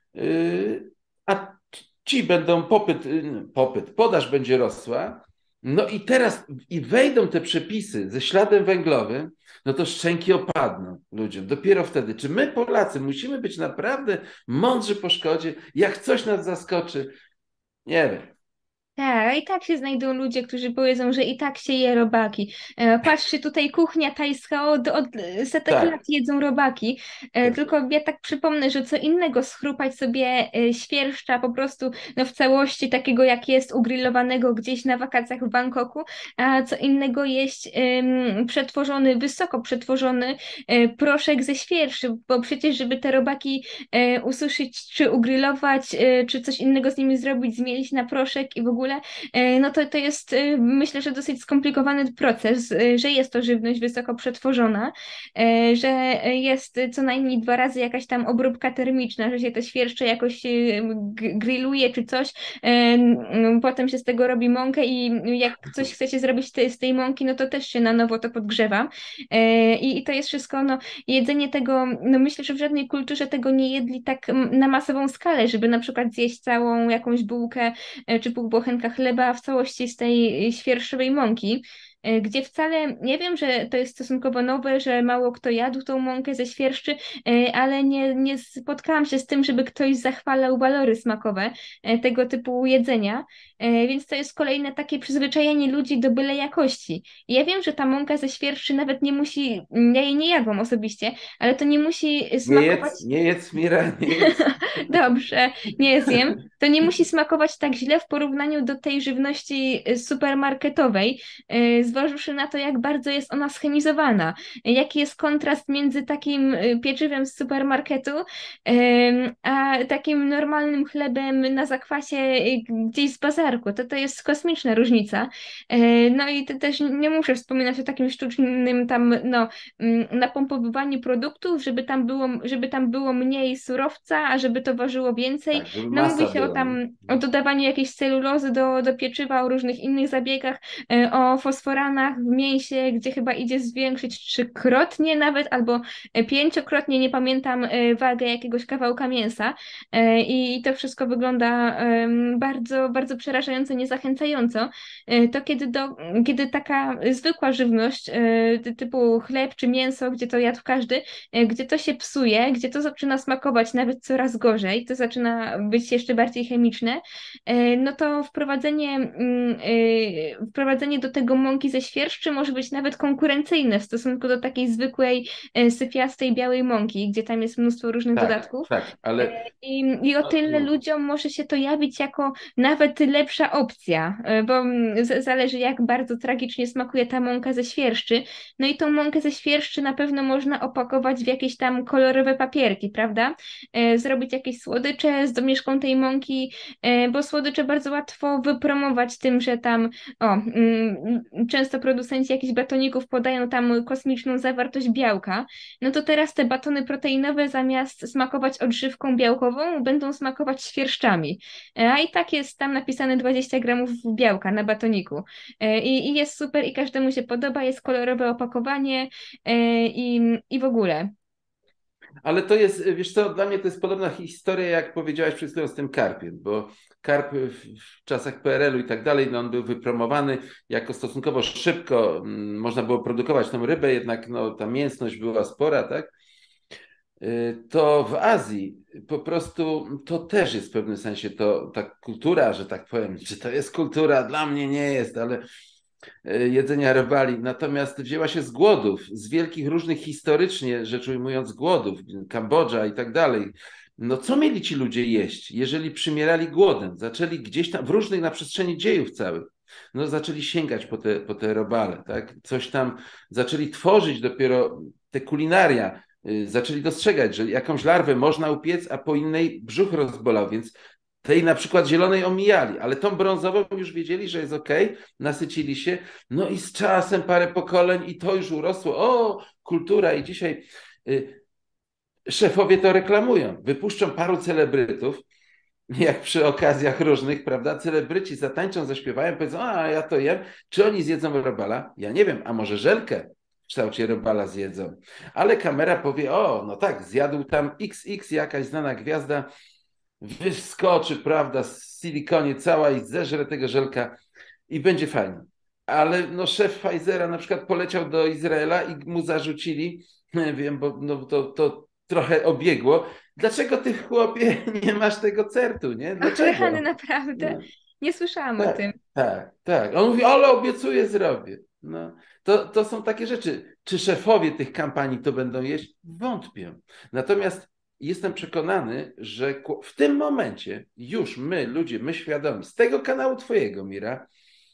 Speaker 2: A ci będą podaż będzie rosła. No i teraz wejdą te przepisy ze śladem węglowym, no to szczęki opadną ludziom. Dopiero wtedy. Czy my, Polacy, musimy być naprawdę mądrzy po szkodzie, jak coś nas zaskoczy? Nie wiem.
Speaker 1: Tak, i tak się znajdą ludzie, którzy powiedzą, że i tak się je robaki. Patrzcie, tutaj kuchnia tajska od setek lat
Speaker 2: Tak,
Speaker 1: jedzą robaki.
Speaker 2: tak,
Speaker 1: Tylko ja tak przypomnę, że co innego schrupać sobie świerszcza po prostu no, w całości takiego jak jest ugrillowanego gdzieś na wakacjach w Bangkoku, a co innego jeść przetworzony, wysoko przetworzony proszek ze świerszczy, bo przecież żeby te robaki ususzyć czy ugrillować, czy coś innego z nimi zrobić, zmielić na proszek i w ogóle ogóle, no to jest myślę, że dosyć skomplikowany proces, że jest to żywność wysoko przetworzona, że jest co najmniej 2 razy jakaś tam obróbka termiczna, że się te świerszcze jakoś grilluje czy coś, potem się z tego robi mąkę i jak coś chcecie zrobić z tej mąki, no to też się na nowo to podgrzewa. I to jest wszystko, no jedzenie tego, no myślę, że w żadnej kulturze tego nie jedli tak na masową skalę, żeby na przykład zjeść całą jakąś bułkę czy pół bochenka chleba w całości z tej świerszczej mąki. Gdzie wcale nie wiem, że to jest stosunkowo nowe, że mało kto jadł tą mąkę ze świerszczy, ale nie spotkałam się z tym, żeby ktoś zachwalał walory smakowe tego typu jedzenia, więc to jest kolejne takie przyzwyczajenie ludzi do byle jakości. I ja wiem, że ta mąka ze świerszczy nawet nie musi, ja jej nie jadłam osobiście, ale to nie musi smakować.
Speaker 2: Nie jedz, Mira, nie jedz.
Speaker 1: Dobrze, nie zjem. To nie musi smakować tak źle w porównaniu do tej żywności supermarketowej, zważywszy na to, jak bardzo jest ona schemizowana. Jaki jest kontrast między takim pieczywem z supermarketu, a takim normalnym chlebem na zakwasie gdzieś z bazarku. To jest kosmiczna różnica. No i to też nie muszę wspominać o takim sztucznym tam, no, napompowywaniu produktów, żeby tam było mniej surowca, a żeby to ważyło więcej.
Speaker 2: Tak, żeby
Speaker 1: No mówi
Speaker 2: masa
Speaker 1: się
Speaker 2: była. Nie?
Speaker 1: o dodawaniu jakiejś celulozy do pieczywa, o różnych innych zabiegach, o fosforanach w mięsie, gdzie chyba idzie zwiększyć 3-krotnie nawet, albo 5-krotnie, nie pamiętam, wagę jakiegoś kawałka mięsa. I to wszystko wygląda bardzo, bardzo przerażająco, niezachęcająco. To kiedy taka zwykła żywność, typu chleb czy mięso, gdzie to jadł każdy, gdzie to się psuje, gdzie to zaczyna smakować nawet coraz gorzej, to zaczyna być jeszcze bardziej chemiczne, no to wprowadzenie do tego mąki ze świerszczy może być nawet konkurencyjne w stosunku do takiej zwykłej, syfiastej, białej mąki, gdzie tam jest mnóstwo różnych
Speaker 2: Tak,
Speaker 1: dodatków.
Speaker 2: tak, ale
Speaker 1: I o
Speaker 2: no,
Speaker 1: tyle
Speaker 2: no,
Speaker 1: ludziom może się to jawić jako nawet lepsza opcja, bo zależy jak bardzo tragicznie smakuje ta mąka ze świerszczy. No i tą mąkę ze świerszczy na pewno można opakować w jakieś tam kolorowe papierki, prawda? Zrobić jakieś słodycze z domieszką tej mąki, bo słodycze bardzo łatwo wypromować tym, że tam często producenci jakichś batoników podają tam kosmiczną zawartość białka. No to teraz te batony proteinowe zamiast smakować odżywką białkową będą smakować świerszczami. A i tak jest tam napisane 20 gramów białka na batoniku. I jest super i każdemu się podoba, jest kolorowe opakowanie i w ogóle.
Speaker 2: ale to jest, wiesz co, dla mnie to jest podobna historia, jak powiedziałaś przed chwilą z tym karpiem, bo karp w czasach PRL-u i tak dalej, no on był wypromowany jako stosunkowo szybko, można było produkować tą rybę, jednak no, ta mięsność była spora, tak? To w Azji po prostu to też jest w pewnym sensie to ta kultura, że tak powiem, czy to jest kultura, dla mnie nie jest, ale jedzenia robali. Natomiast wzięła się z głodów, z wielkich różnych historycznie rzecz ujmując głodów, Kambodża i tak dalej. No co mieli ci ludzie jeść, jeżeli przymierali głodem? Zaczęli gdzieś tam w różnych na przestrzeni dziejów całych. No zaczęli sięgać po te robale, tak? Coś tam zaczęli tworzyć dopiero te kulinaria. Zaczęli dostrzegać, że jakąś larwę można upiec, a po innej brzuch rozbolał, więc tej na przykład zielonej omijali, ale tą brązową już wiedzieli, że jest ok, nasycili się, no i z czasem parę pokoleń i to już urosło, o, kultura i dzisiaj szefowie to reklamują, wypuszczą paru celebrytów, jak przy okazjach różnych, prawda, celebryci zatańczą, zaśpiewają, powiedzą, a ja to jem, czy oni zjedzą robala? Ja nie wiem, a może żelkę w kształcie robala zjedzą, ale kamera powie, o, no tak, zjadł tam XX, jakaś znana gwiazda, wyskoczy, prawda, z silikonie cała i zeżre tego żelka i będzie fajnie. Ale no, szef Pfizera na przykład poleciał do Izraela i mu zarzucili, wiem, bo no, to trochę obiegło. Dlaczego ty, chłopie, nie masz tego certu, nie?
Speaker 1: Ach, rany,
Speaker 2: Dlaczego?
Speaker 1: naprawdę.
Speaker 2: No,
Speaker 1: Nie słyszałam o
Speaker 2: tak,
Speaker 1: tym.
Speaker 2: tak, tak. On mówi, ale obiecuję, zrobię. No, to są takie rzeczy. Czy szefowie tych kampanii to będą jeść? Wątpię. Natomiast jestem przekonany, że w tym momencie już my, ludzie, my świadomi, z tego kanału twojego, Mira,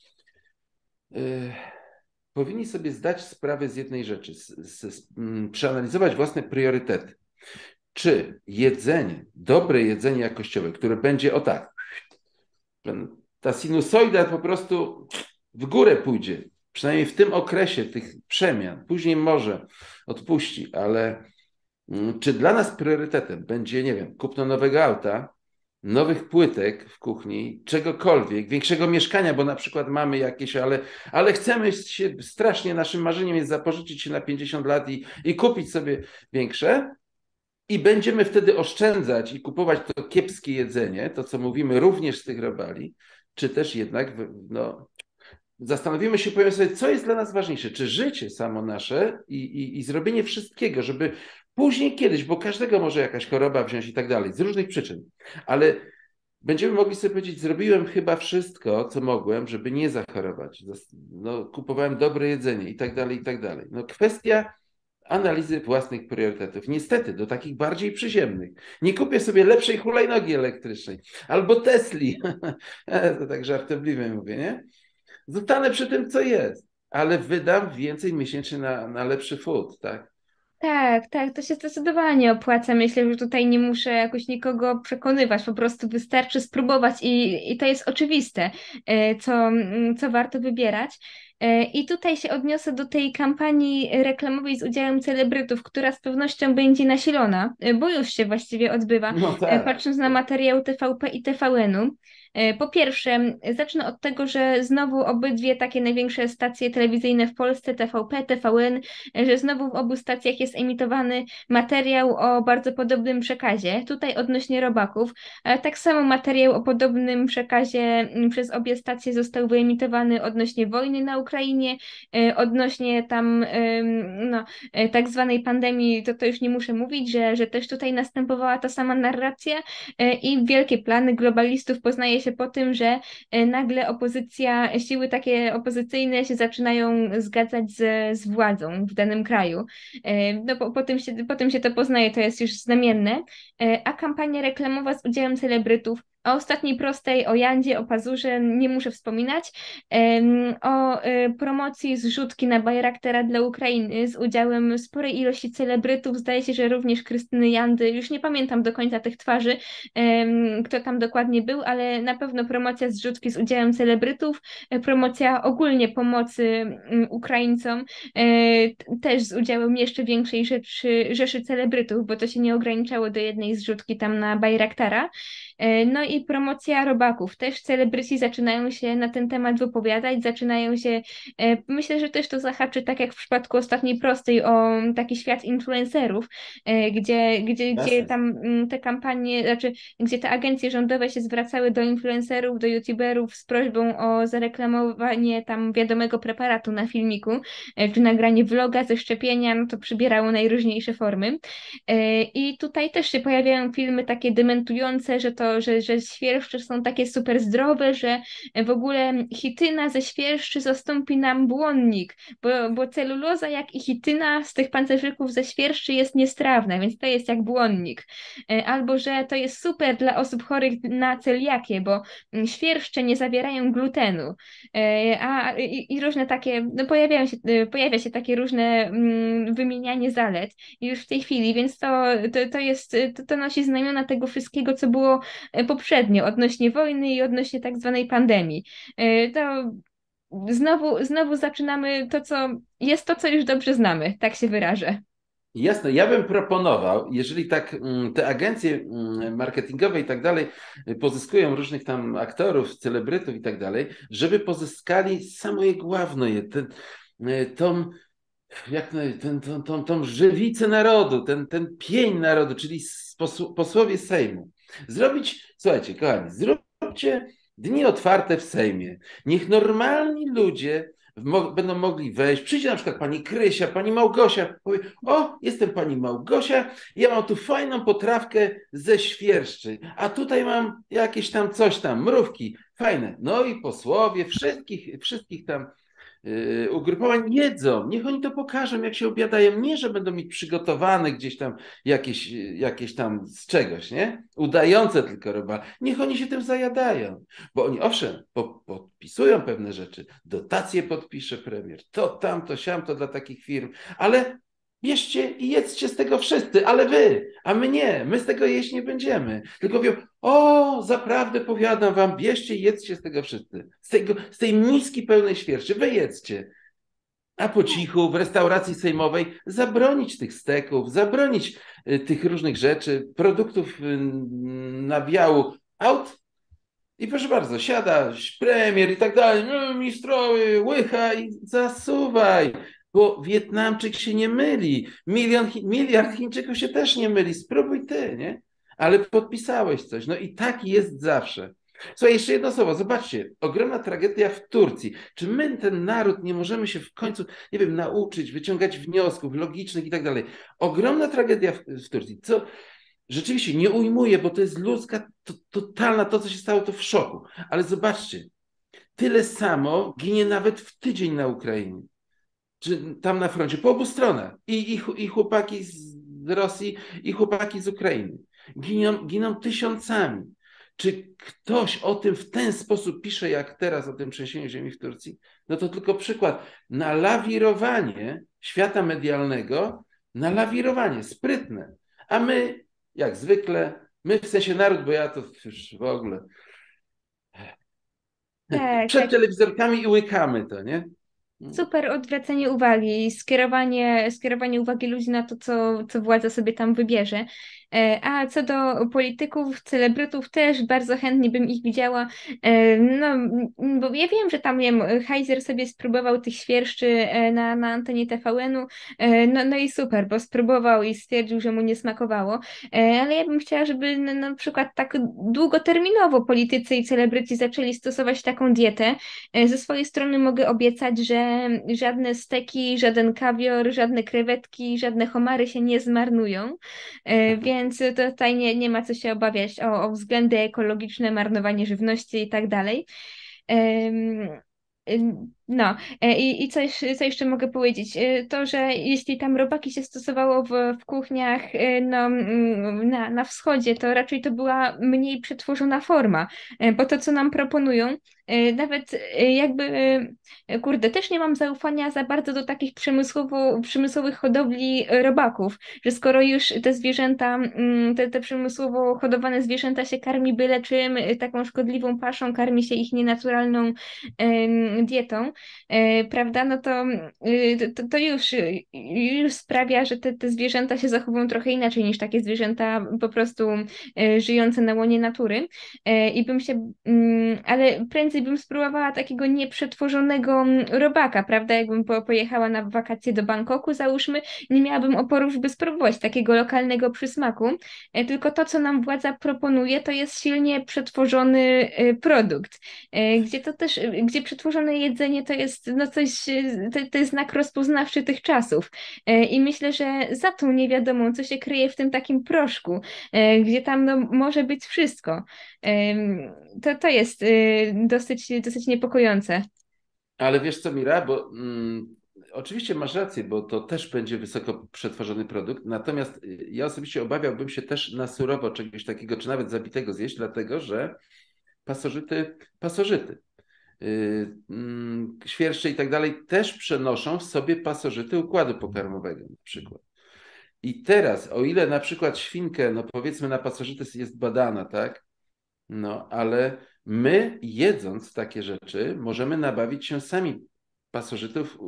Speaker 2: powinni sobie zdać sprawę z jednej rzeczy, przeanalizować własne priorytety. Czy jedzenie, dobre jedzenie jakościowe, które będzie o tak, ta sinusoida po prostu w górę pójdzie. Przynajmniej w tym okresie tych przemian. Później może odpuści, ale czy dla nas priorytetem będzie, nie wiem, kupno nowego auta, nowych płytek w kuchni, czegokolwiek, większego mieszkania, bo na przykład mamy jakieś, ale chcemy się, strasznie naszym marzeniem jest zapożyczyć się na 50 lat i kupić sobie większe i będziemy wtedy oszczędzać i kupować to kiepskie jedzenie, to co mówimy również z tych robali, czy też jednak no, zastanowimy się, powiemy sobie, co jest dla nas ważniejsze, czy życie samo nasze i zrobienie wszystkiego, żeby później kiedyś, bo każdego może jakaś choroba wziąć i tak dalej, z różnych przyczyn, ale będziemy mogli sobie powiedzieć, zrobiłem chyba wszystko, co mogłem, żeby nie zachorować. No, kupowałem dobre jedzenie i tak dalej, i tak dalej. No, kwestia analizy własnych priorytetów. Niestety, do takich bardziej przyziemnych. Nie kupię sobie lepszej hulajnogi elektrycznej albo Tesli. To tak żartobliwie mówię, nie? Zostanę przy tym, co jest, ale wydam więcej miesięcznie na lepszy food, tak?
Speaker 1: Tak, tak, to się zdecydowanie opłaca. Myślę, że tutaj nie muszę jakoś nikogo przekonywać, po prostu wystarczy spróbować i to jest oczywiste, co warto wybierać. I tutaj się odniosę do tej kampanii reklamowej z udziałem celebrytów, która z pewnością będzie nasilona, bo już się właściwie odbywa,
Speaker 2: No tak.
Speaker 1: patrząc na materiał TVP i TVN-u. Po pierwsze, zacznę od tego, że znowu obydwie takie największe stacje telewizyjne w Polsce, TVP, TVN, że znowu w obu stacjach jest emitowany materiał o bardzo podobnym przekazie. Tutaj odnośnie robaków, ale tak samo materiał o podobnym przekazie przez obie stacje został wyemitowany odnośnie wojny na Ukrainie, odnośnie tam no, tak zwanej pandemii, to już nie muszę mówić, że też tutaj następowała ta sama narracja i wielkie plany globalistów poznaje się po tym, że nagle opozycja, siły takie opozycyjne się zaczynają zgadzać z władzą w danym kraju. No, potem się to poznaje, to jest już znamienne. A kampania reklamowa z udziałem celebrytów o Ostatniej Prostej, o Jandzie, o Pazurze nie muszę wspominać. O promocji zrzutki na Bajraktara dla Ukrainy z udziałem sporej ilości celebrytów. Zdaje się, że również Krystyny Jandy. Już nie pamiętam do końca tych twarzy, kto tam dokładnie był, ale na pewno promocja zrzutki z udziałem celebrytów, promocja ogólnie pomocy Ukraińcom, też z udziałem jeszcze większej rzeszy celebrytów, bo to się nie ograniczało do jednej zrzutki tam na Bajraktara. No i promocja robaków. Też celebryci zaczynają się na ten temat wypowiadać, zaczynają się, myślę, że też to zahaczy, tak jak w przypadku Ostatniej Prostej, o taki świat influencerów, gdzie
Speaker 2: Jasne.
Speaker 1: tam te kampanie, znaczy, gdzie te agencje rządowe się zwracały do influencerów, do youtuberów z prośbą o zareklamowanie tam wiadomego preparatu na filmiku, czy nagranie vloga ze szczepienia, no to przybierało najróżniejsze formy. I tutaj też się pojawiają filmy takie dementujące, że świerszcze są takie super zdrowe, że w ogóle chityna ze świerszczy zastąpi nam błonnik, bo celuloza jak i chityna z tych pancerzyków ze świerszczy jest niestrawna, więc to jest jak błonnik. Albo że to jest super dla osób chorych na celiakię, bo świerszcze nie zawierają glutenu. I różne takie, no pojawia się takie różne wymienianie zalet już w tej chwili, więc to nosi znamiona tego wszystkiego, co było poprzednio odnośnie wojny i odnośnie tak zwanej pandemii. To znowu zaczynamy to, co już dobrze znamy, tak się wyrażę.
Speaker 2: Jasne, ja bym proponował, jeżeli tak te agencje marketingowe i tak dalej pozyskują różnych tam aktorów, celebrytów i tak dalej, żeby pozyskali samojegławno tą, tą żywicę narodu, ten pień narodu, czyli posłowie Sejmu. Zrobić, słuchajcie, kochani, zróbcie dni otwarte w Sejmie. Niech normalni ludzie będą mogli wejść. Przyjdzie na przykład pani Krysia, pani Małgosia, powie: o, jestem pani Małgosia, ja mam tu fajną potrawkę ze świerszczy, a tutaj mam jakieś tam coś tam, mrówki, fajne. No i posłowie wszystkich tam ugrupowań jedzą. Niech oni to pokażą, jak się obiadają. Nie, że będą mieć przygotowane gdzieś tam jakieś tam z czegoś, nie? Udające tylko robale. Niech oni się tym zajadają. Bo oni, owszem, podpisują pewne rzeczy. Dotacje podpisze premier. To, tamto, siamto dla takich firm. Ale bierzcie i jedzcie z tego wszyscy, ale wy, a my nie. My z tego jeść nie będziemy. Tylko mówią: O, zaprawdę powiadam wam, bierzcie i jedzcie z tego wszyscy. Z tej miski pełnej świerszczy, wy jedzcie. A po cichu w restauracji sejmowej zabronić tych steków, zabronić tych różnych rzeczy, produktów nabiału, aut. I proszę bardzo, siada premier i tak dalej, no, ministrowie, łycha i zasuwaj, bo Wietnamczyk się nie myli, miliard Chińczyków się też nie myli, spróbuj ty, nie? Ale podpisałeś coś, no i tak jest zawsze. Słuchaj, jeszcze jedno słowo, zobaczcie, ogromna tragedia w Turcji. Czy my, ten naród, nie możemy się w końcu, nie wiem, nauczyć, wyciągać wniosków logicznych i tak dalej? Ogromna tragedia w Turcji. Co, rzeczywiście nie ujmuję, bo to jest ludzka, totalna, to co się stało, to w szoku. Ale zobaczcie, tyle samo ginie nawet w tydzień na Ukrainie. Czy tam na froncie, po obu stronach. I chłopaki z Rosji, i chłopaki z Ukrainy. Giną tysiącami. Czy ktoś o tym w ten sposób pisze, jak teraz o tym trzęsieniu ziemi w Turcji? No to tylko przykład na lawirowanie świata medialnego, na lawirowanie sprytne. A my, jak zwykle, my w sensie naród, bo ja to już w ogóle
Speaker 1: Tak,
Speaker 2: przed
Speaker 1: tak.
Speaker 2: telewizorkami i łykamy to, nie?
Speaker 1: Super odwracanie uwagi i skierowanie uwagi ludzi na to, co władza sobie tam wybierze. A co do polityków, celebrytów, też bardzo chętnie bym ich widziała. No, bo ja wiem, że tam, nie wiem, Heiser sobie spróbował tych świerszczy na antenie TVN-u. No i super, bo spróbował i stwierdził, że mu nie smakowało. Ale ja bym chciała, żeby na przykład tak długoterminowo politycy i celebryci zaczęli stosować taką dietę. Ze swojej strony mogę obiecać, że żadne steki, żaden kawior, żadne krewetki, żadne homary się nie zmarnują, więc tutaj nie ma co się obawiać o względy ekologiczne, marnowanie żywności i tak dalej. Em, No, i co jeszcze mogę powiedzieć? To, że jeśli tam robaki się stosowało w kuchniach no, na wschodzie, to raczej to była mniej przetworzona forma, bo to, co nam proponują, nawet jakby, kurde, też nie mam zaufania za bardzo do takich przemysłowych hodowli robaków, że skoro już te zwierzęta, te przemysłowo hodowane zwierzęta się karmi byle czym, taką szkodliwą paszą, karmi się ich nienaturalną dietą, prawda, no to już sprawia, że te zwierzęta się zachowują trochę inaczej niż takie zwierzęta po prostu żyjące na łonie natury. I bym się, ale prędzej bym spróbowała takiego nieprzetworzonego robaka, prawda, jakbym pojechała na wakacje do Bangkoku, załóżmy, nie miałabym oporu, żeby spróbować takiego lokalnego przysmaku, tylko to, co nam władza proponuje, to jest silnie przetworzony produkt, gdzie przetworzone jedzenie to jest no coś, to jest znak rozpoznawczy tych czasów. I myślę, że za tą niewiadomą, co się kryje w tym takim proszku, gdzie tam no, może być wszystko. To jest dosyć niepokojące.
Speaker 2: Ale wiesz co, Mira, bo oczywiście masz rację, bo to też będzie wysoko przetworzony produkt, natomiast ja osobiście obawiałbym się też na surowo czegoś takiego, czy nawet zabitego zjeść, dlatego że pasożyty, świerszcze i tak dalej też przenoszą w sobie pasożyty układu pokarmowego na przykład. I teraz, o ile na przykład świnkę, no powiedzmy na pasożyty jest badana, tak? No, ale my jedząc takie rzeczy możemy nabawić się sami pasożytów,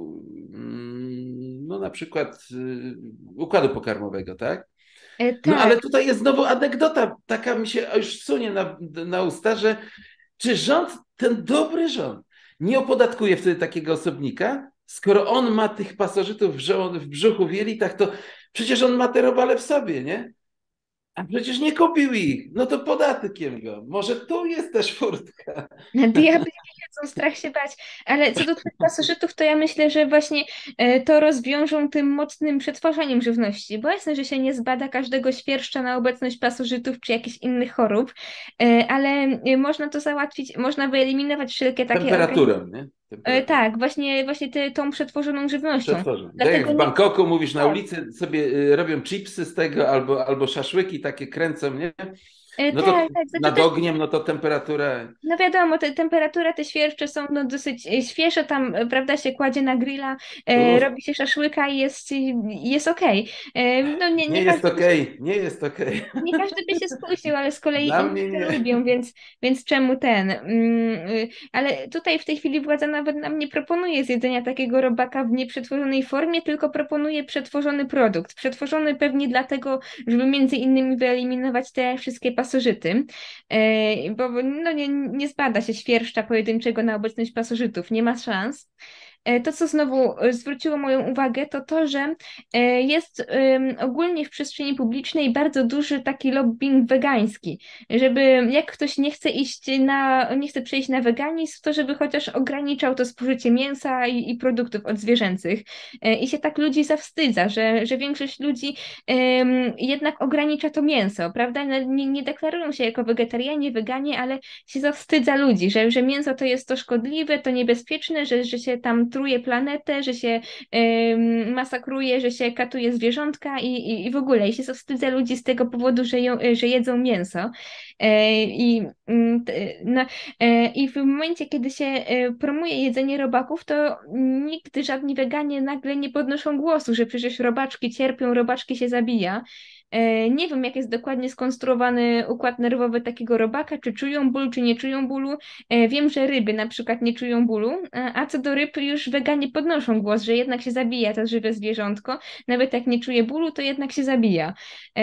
Speaker 2: no na przykład układu pokarmowego, tak? No
Speaker 1: Tak.
Speaker 2: ale tutaj jest znowu anegdota, taka mi się już sunie na usta, że czy rząd, ten dobry rząd, nie opodatkuje wtedy takiego osobnika, skoro on ma tych pasożytów w brzuchu, w jelitach, to przecież on ma te robale w sobie, nie? A przecież nie kupił ich, no to podatkiem go. Może tu jest też furtka.
Speaker 1: Diabli wiedzą, strach się bać, ale co do tych pasożytów, to ja myślę, że właśnie to rozwiążą tym mocnym przetwarzaniem żywności, bo jasne, że się nie zbada każdego świerszcza na obecność pasożytów czy jakichś innych chorób, ale można to załatwić, można wyeliminować wszelkie takie
Speaker 2: Temperaturę, nie? temperaturę.
Speaker 1: Tak, właśnie tą przetworzoną żywnością.
Speaker 2: Przetworzę. Tak jak
Speaker 1: Dlatego
Speaker 2: w
Speaker 1: nie.
Speaker 2: Bangkoku mówisz na
Speaker 1: Tak.
Speaker 2: ulicy, sobie robią chipsy z tego albo szaszłyki takie kręcą, nie? No to
Speaker 1: Tak, tak, znaczy
Speaker 2: nad
Speaker 1: też.
Speaker 2: ogniem, no to temperatura.
Speaker 1: No wiadomo, temperatura, te świerszcze są no, dosyć świeże, tam, prawda, się kładzie na grilla,
Speaker 2: Uff,
Speaker 1: robi się szaszłyka i jest okej. No nie
Speaker 2: nie jest
Speaker 1: każdy by się,
Speaker 2: okej, nie jest okej.
Speaker 1: nie każdy by się skusił, ale z kolei
Speaker 2: Dla
Speaker 1: inni
Speaker 2: mnie
Speaker 1: to
Speaker 2: nie.
Speaker 1: lubią, więc czemu ten? Ale tutaj w tej chwili władza nawet nam nie proponuje zjedzenia takiego robaka w nieprzetworzonej formie, tylko proponuje przetworzony produkt. Przetworzony pewnie dlatego, żeby między innymi wyeliminować te wszystkie pasożyty. Bo no, nie zbada się świerszcza pojedynczego na obecność pasożytów, nie ma szans. To, co znowu zwróciło moją uwagę, to to, że jest ogólnie w przestrzeni publicznej bardzo duży taki lobbying wegański, żeby jak ktoś nie chce przejść na weganizm, to żeby chociaż ograniczał to spożycie mięsa i produktów odzwierzęcych. I się tak ludzi zawstydza, że większość ludzi jednak ogranicza to mięso, prawda? No, nie deklarują się jako wegetarianie, weganie, ale się zawstydza ludzi, że mięso to jest to szkodliwe, to niebezpieczne, że się tam truje planetę, że się masakruje, że się katuje zwierzątka i w ogóle i się zawstydza ludzi z tego powodu, że jedzą mięso. E, I, mm, t- no, I w momencie, kiedy się promuje jedzenie robaków, to nigdy żadni weganie nagle nie podnoszą głosu, że przecież robaczki cierpią, robaczki się zabija. Nie wiem, jak jest dokładnie skonstruowany układ nerwowy takiego robaka, czy czują ból, czy nie czują bólu. Wiem, że ryby na przykład nie czują bólu, a co do ryb już weganie podnoszą głos, że jednak się zabija to żywe zwierzątko, nawet jak nie czuje bólu, to jednak się zabija.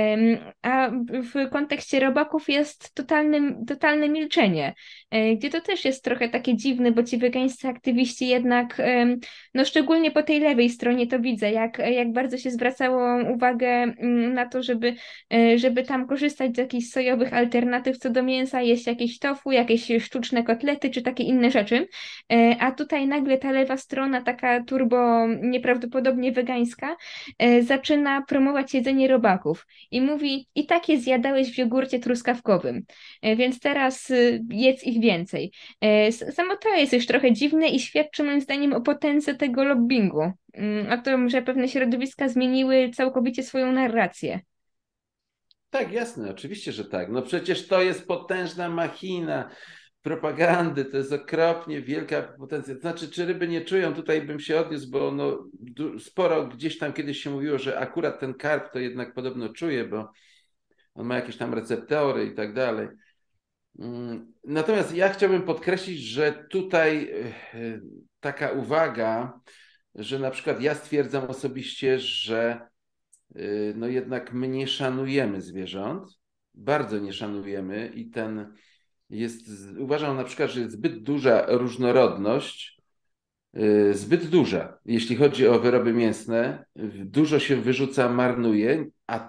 Speaker 1: A w kontekście robaków jest totalne milczenie, gdzie to też jest trochę takie dziwne, bo ci wegańscy aktywiści jednak, no szczególnie po tej lewej stronie to widzę, jak bardzo się zwracało uwagę na to, żeby tam korzystać z jakichś sojowych alternatyw co do mięsa, jeść jakieś tofu, jakieś sztuczne kotlety czy takie inne rzeczy. A tutaj nagle ta lewa strona, taka turbo nieprawdopodobnie wegańska, zaczyna promować jedzenie robaków i mówi, i tak je zjadałeś w jogurcie truskawkowym, więc teraz jedz ich więcej. Samo to jest już trochę dziwne i świadczy moim zdaniem o potędze tego lobbingu, o tym, że pewne środowiska zmieniły całkowicie swoją narrację.
Speaker 2: Tak, jasne, oczywiście, że tak. No przecież to jest potężna machina propagandy, to jest okropnie wielka potencja. To znaczy, czy ryby nie czują, tutaj bym się odniósł, bo no, sporo gdzieś tam kiedyś się mówiło, że akurat ten karp to jednak podobno czuje, bo on ma jakieś tam receptory i tak dalej. Natomiast ja chciałbym podkreślić, że tutaj taka uwaga, że na przykład ja stwierdzam osobiście, że no jednak my nie szanujemy zwierząt, bardzo nie szanujemy i uważam na przykład, że jest zbyt duża różnorodność, zbyt duża, jeśli chodzi o wyroby mięsne, dużo się wyrzuca, marnuje, a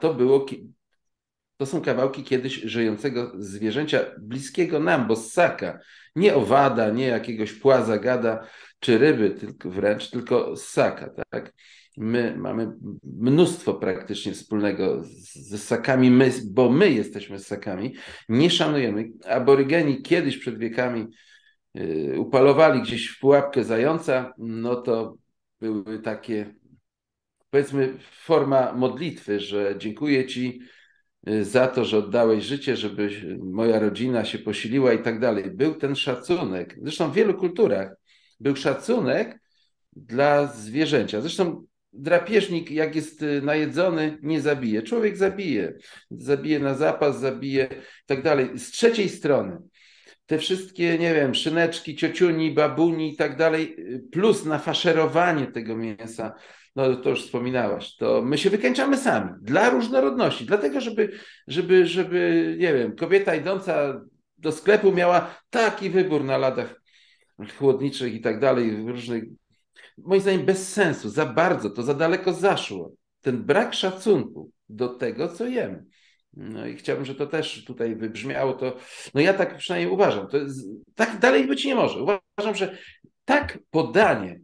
Speaker 2: to są kawałki kiedyś żyjącego zwierzęcia bliskiego nam, bossaka, nie owada, nie jakiegoś płaza, gada czy ryby, tylko ssaka, tak? My mamy mnóstwo praktycznie wspólnego ze ssakami, bo my jesteśmy ssakami, nie szanujemy. Aborygeni kiedyś przed wiekami upalowali gdzieś w pułapkę zająca, no to były takie, powiedzmy, forma modlitwy, że dziękuję ci za to, że oddałeś życie, żeby moja rodzina się posiliła i tak dalej. Był ten szacunek. Zresztą w wielu kulturach był szacunek dla zwierzęcia. Zresztą drapieżnik, jak jest najedzony, nie zabije. Człowiek zabije. Zabije na zapas, zabije i tak dalej. Z trzeciej strony te wszystkie, nie wiem, szyneczki, ciociuni, babuni i tak dalej, plus nafaszerowanie tego mięsa, no to już wspominałaś, to my się wykańczamy sami dla różnorodności, dlatego żeby, nie wiem, kobieta idąca do sklepu miała taki wybór na ladach chłodniczych i tak dalej, różnych, moim zdaniem bez sensu, za bardzo, to za daleko zaszło. Ten brak szacunku do tego, co jemy. No i chciałbym, że to też tutaj wybrzmiało. No ja tak przynajmniej uważam. Tak dalej być nie może. Uważam, że tak podanie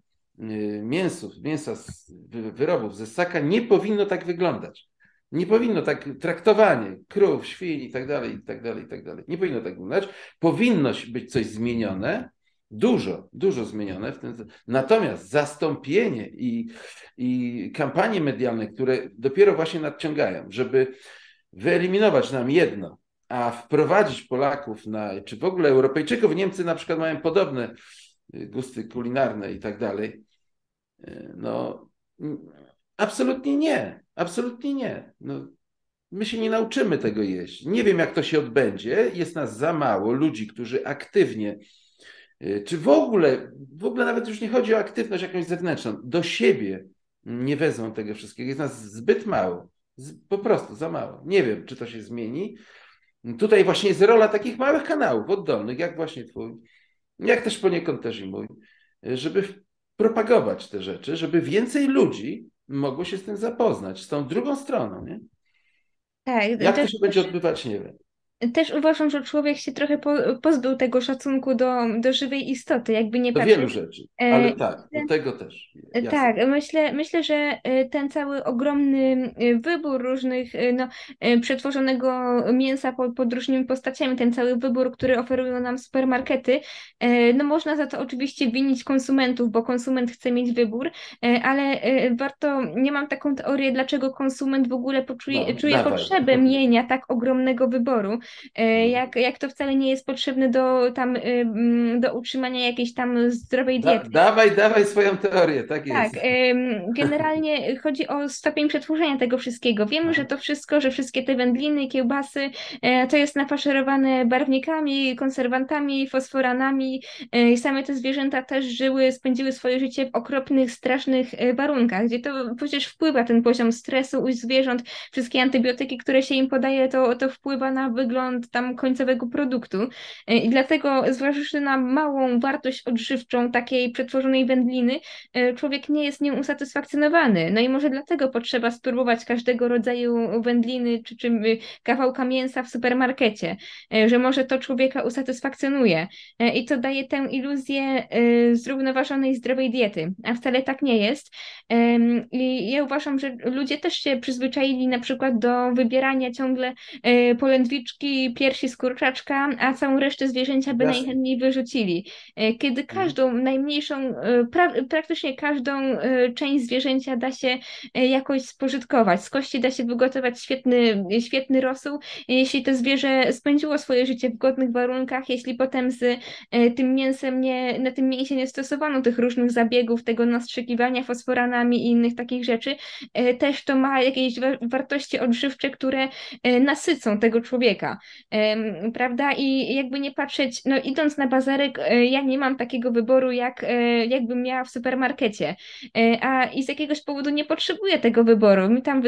Speaker 2: mięsa wyrobów ze ssaka nie powinno tak wyglądać. Nie powinno tak traktowanie krów, świń i tak dalej, i tak dalej, i tak dalej. Nie powinno tak wyglądać. Powinno być coś zmienione, Dużo zmienione w tym. Natomiast zastąpienie i kampanie medialne, które dopiero właśnie nadciągają, żeby wyeliminować nam jedno, a wprowadzić Polaków czy w ogóle Europejczyków, Niemcy na przykład mają podobne gusty kulinarne i tak dalej. No, absolutnie nie. Absolutnie nie. No, my się nie nauczymy tego jeść. Nie wiem, jak to się odbędzie. Jest nas za mało ludzi, którzy aktywnie, czy w ogóle nawet już nie chodzi o aktywność jakąś zewnętrzną, do siebie nie wezmą tego wszystkiego. Jest nas zbyt mało. Po prostu za mało. Nie wiem, czy to się zmieni. Tutaj właśnie jest rola takich małych kanałów oddolnych, jak właśnie twój, jak też poniekąd też i mój, żeby propagować te rzeczy, żeby więcej ludzi mogło się z tym zapoznać, z tą drugą stroną, nie?
Speaker 1: Tak,
Speaker 2: Jak to się będzie odbywać, nie wiem.
Speaker 1: też uważam, że człowiek się trochę pozbył tego szacunku do żywej istoty, jakby nie
Speaker 2: Do wielu
Speaker 1: patrzeć.
Speaker 2: rzeczy, ale tak, do
Speaker 1: Myślę,
Speaker 2: tego też, jasne.
Speaker 1: tak, myślę, że ten cały ogromny wybór różnych no, przetworzonego mięsa pod różnymi postaciami, ten cały wybór, który oferują nam supermarkety, no można za to oczywiście winić konsumentów, bo konsument chce mieć wybór, ale nie mam taką teorię, dlaczego konsument w ogóle
Speaker 2: No,
Speaker 1: czuje
Speaker 2: dawaj.
Speaker 1: potrzebę mienia tak ogromnego wyboru,
Speaker 2: No.
Speaker 1: jak to wcale nie jest potrzebne do utrzymania jakiejś tam zdrowej diety.
Speaker 2: Dawaj swoją teorię, tak
Speaker 1: Tak,
Speaker 2: jest.
Speaker 1: generalnie chodzi o stopień przetworzenia tego wszystkiego. Wiemy, że
Speaker 2: No.
Speaker 1: to wszystko, że wszystkie te wędliny, kiełbasy, to jest nafaszerowane barwnikami, konserwantami, fosforanami i same te zwierzęta też spędziły swoje życie w okropnych, strasznych warunkach, gdzie to przecież wpływa ten poziom stresu u zwierząt, wszystkie antybiotyki, które się im podaje, to wpływa na wygląd tam końcowego produktu. I dlatego, zważywszy na małą wartość odżywczą takiej przetworzonej wędliny, człowiek nie jest nią usatysfakcjonowany. No i może dlatego potrzeba spróbować każdego rodzaju wędliny czy kawałka mięsa w supermarkecie, że może to człowieka usatysfakcjonuje. I to daje tę iluzję zrównoważonej, zdrowej diety, a wcale tak nie jest. I ja uważam, że ludzie też się przyzwyczaili na przykład do wybierania ciągle polędwiczki, piersi z kurczaczka, a całą resztę zwierzęcia by
Speaker 2: Jasne.
Speaker 1: najchętniej wyrzucili. Kiedy
Speaker 2: Mhm.
Speaker 1: każdą najmniejszą, praktycznie każdą część zwierzęcia da się jakoś spożytkować. Z kości da się wygotować świetny rosół, jeśli to zwierzę spędziło swoje życie w godnych warunkach, jeśli potem tym mięsem na tym mięsie nie stosowano tych różnych zabiegów, tego nastrzykiwania fosforanami i innych takich rzeczy, też to ma jakieś wartości odżywcze, które nasycą tego człowieka, prawda? I jakby nie patrzeć, no idąc na bazarek, ja nie mam takiego wyboru, jakbym miała w supermarkecie, i z jakiegoś powodu nie potrzebuję tego wyboru. Mi tam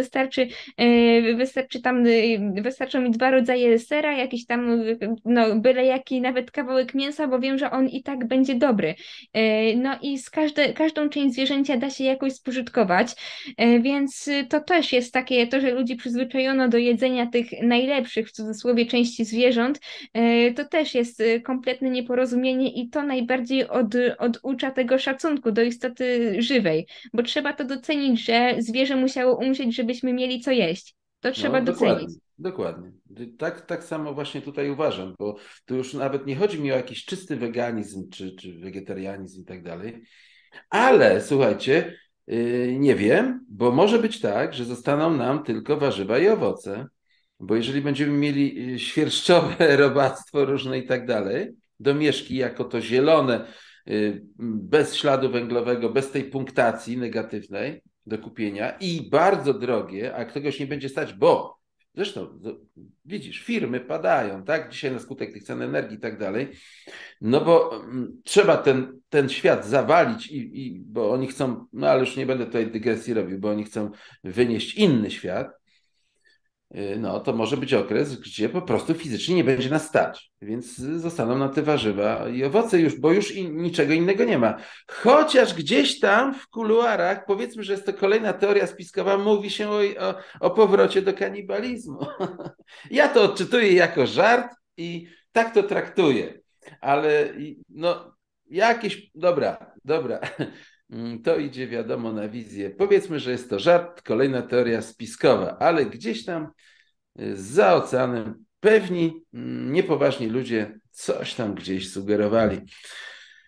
Speaker 1: wystarczą mi dwa rodzaje sera, jakiś tam, no byle jaki nawet kawałek mięsa, bo wiem, że on i tak będzie dobry. No i każdą część zwierzęcia da się jakoś spożytkować, więc to też jest takie, to, że ludzi przyzwyczajono do jedzenia tych najlepszych, w cudzysłowie, części zwierząt, to też jest kompletne nieporozumienie i to najbardziej oducza tego szacunku do istoty żywej, bo trzeba to docenić, że zwierzę musiało umrzeć, żebyśmy mieli co jeść. To trzeba
Speaker 2: No,
Speaker 1: docenić.
Speaker 2: dokładnie. Tak samo właśnie tutaj uważam, bo tu już nawet nie chodzi mi o jakiś czysty weganizm czy wegetarianizm i tak dalej, ale słuchajcie, nie wiem, bo może być tak, że zostaną nam tylko warzywa i owoce, bo jeżeli będziemy mieli świerszczowe robactwo różne i tak dalej, domieszki jako to zielone, bez śladu węglowego, bez tej punktacji negatywnej do kupienia i bardzo drogie, a kogoś nie będzie stać, bo zresztą widzisz, firmy padają, tak, dzisiaj na skutek tych cen energii i tak dalej, no bo trzeba ten świat zawalić, bo oni chcą, no ale już nie będę tutaj dygresji robił, bo oni chcą wynieść inny świat, no to może być okres, gdzie po prostu fizycznie nie będzie nas stać, więc zostaną nam te warzywa i owoce już, bo już niczego innego nie ma. Chociaż gdzieś tam w kuluarach, powiedzmy, że jest to kolejna teoria spiskowa, mówi się o powrocie do kanibalizmu. Ja to odczytuję jako żart i tak to traktuję, ale no jakieś, dobra. To idzie wiadomo na wizję. Powiedzmy, że jest to żart, kolejna teoria spiskowa, ale gdzieś tam za oceanem pewni, niepoważni ludzie coś tam gdzieś sugerowali.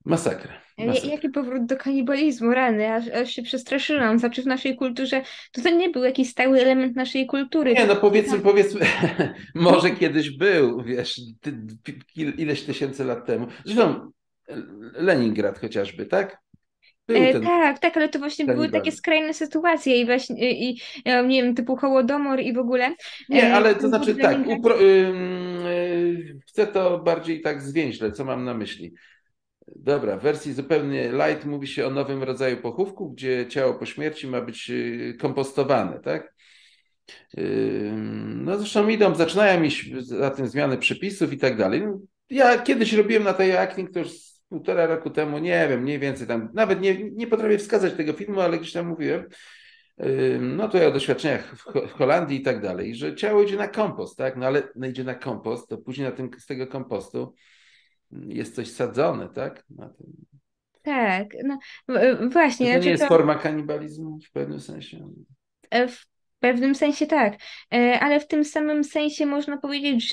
Speaker 2: Masakra, masakra.
Speaker 1: Jaki powrót do kanibalizmu, rany, aż się przestraszyłam. Znaczy w naszej kulturze, to nie był jakiś stały element naszej kultury.
Speaker 2: Nie,
Speaker 1: To
Speaker 2: no powiedzmy, może kiedyś był, wiesz, ileś tysięcy lat temu. Zresztą Leningrad chociażby, tak? Był ten
Speaker 1: Tak, tak, ale to właśnie były takie
Speaker 2: kanibalizm.
Speaker 1: skrajne sytuacje i właśnie, nie wiem, typu Hołodomor i w ogóle.
Speaker 2: Nie, ale to
Speaker 1: Ten
Speaker 2: znaczy
Speaker 1: w
Speaker 2: tak,
Speaker 1: Leningradzie.
Speaker 2: chcę to bardziej tak zwięźle, co mam na myśli. Dobra, w wersji zupełnie light mówi się o nowym rodzaju pochówku, gdzie ciało po śmierci ma być kompostowane, tak? No zresztą zaczynają iść za tym zmiany przepisów i tak dalej. No, ja kiedyś robiłem na tej acting, to już z 1,5 roku temu, nie wiem, mniej więcej tam, nawet nie potrafię wskazać tego filmu, ale gdzieś tam mówiłem, no to ja o doświadczeniach w Holandii i tak dalej, że ciało idzie na kompost, tak? No ale no idzie na kompost, to później z tego kompostu jest coś sadzone, tak? Na tym.
Speaker 1: Tak, no
Speaker 2: Czy
Speaker 1: właśnie,
Speaker 2: to nie
Speaker 1: znaczy
Speaker 2: jest
Speaker 1: to.
Speaker 2: forma kanibalizmu w pewnym sensie?
Speaker 1: W pewnym sensie tak, ale w tym samym sensie można powiedzieć,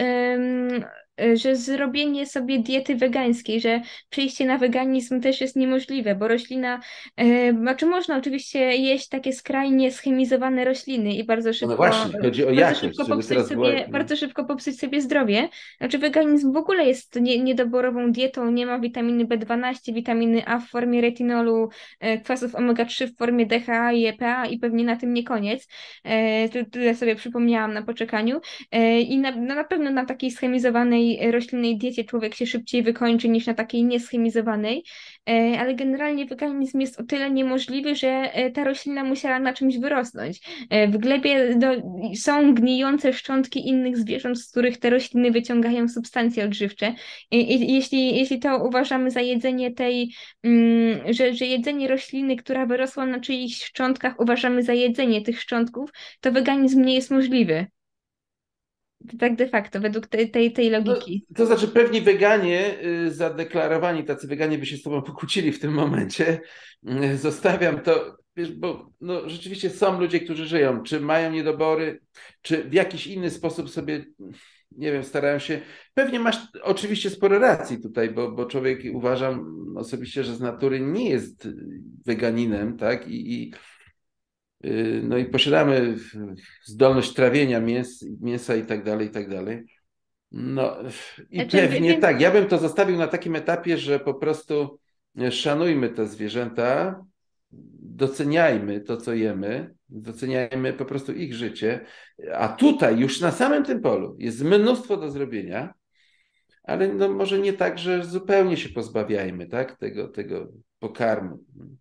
Speaker 1: że zrobienie sobie diety wegańskiej, że przejście na weganizm też jest niemożliwe, bo roślina, znaczy można oczywiście jeść takie skrajnie schemizowane rośliny i
Speaker 2: No właśnie, chodzi o jakość, żeby teraz była...
Speaker 1: bardzo szybko popsuć sobie zdrowie. Znaczy weganizm w ogóle jest niedoborową dietą, nie ma witaminy B12, witaminy A w formie retinolu, kwasów omega-3 w formie DHA i EPA i pewnie na tym nie koniec. Tyle sobie przypomniałam na poczekaniu. I na pewno na takiej schemizowanej roślinnej diecie człowiek się szybciej wykończy niż na takiej nieschemizowanej, ale generalnie weganizm jest o tyle niemożliwy, że ta roślina musiała na czymś wyrosnąć. W glebie są gnijące szczątki innych zwierząt, z których te rośliny wyciągają substancje odżywcze. I jeśli to uważamy za jedzenie że jedzenie rośliny, która wyrosła na czyichś szczątkach, uważamy za jedzenie tych szczątków, to weganizm nie jest możliwy. Tak de facto, według tej
Speaker 2: No,
Speaker 1: logiki.
Speaker 2: to znaczy pewni weganie, zadeklarowani tacy weganie by się z tobą pokłócili w tym momencie. Zostawiam to, wiesz, bo no, rzeczywiście są ludzie, którzy żyją, czy mają niedobory, czy w jakiś inny sposób sobie, nie wiem, starają się. Pewnie masz oczywiście sporo racji tutaj, bo człowiek uważam osobiście, że z natury nie jest weganinem, tak? No i posiadamy zdolność trawienia mięsa i tak dalej, i tak dalej. No i
Speaker 1: Znaczy,
Speaker 2: pewnie tak. Ja bym to zostawił na takim etapie, że po prostu szanujmy te zwierzęta, doceniajmy to, co jemy, doceniajmy po prostu ich życie. A tutaj już na samym tym polu jest mnóstwo do zrobienia, ale no może nie tak, że zupełnie się pozbawiajmy, tak, tego pokarmu.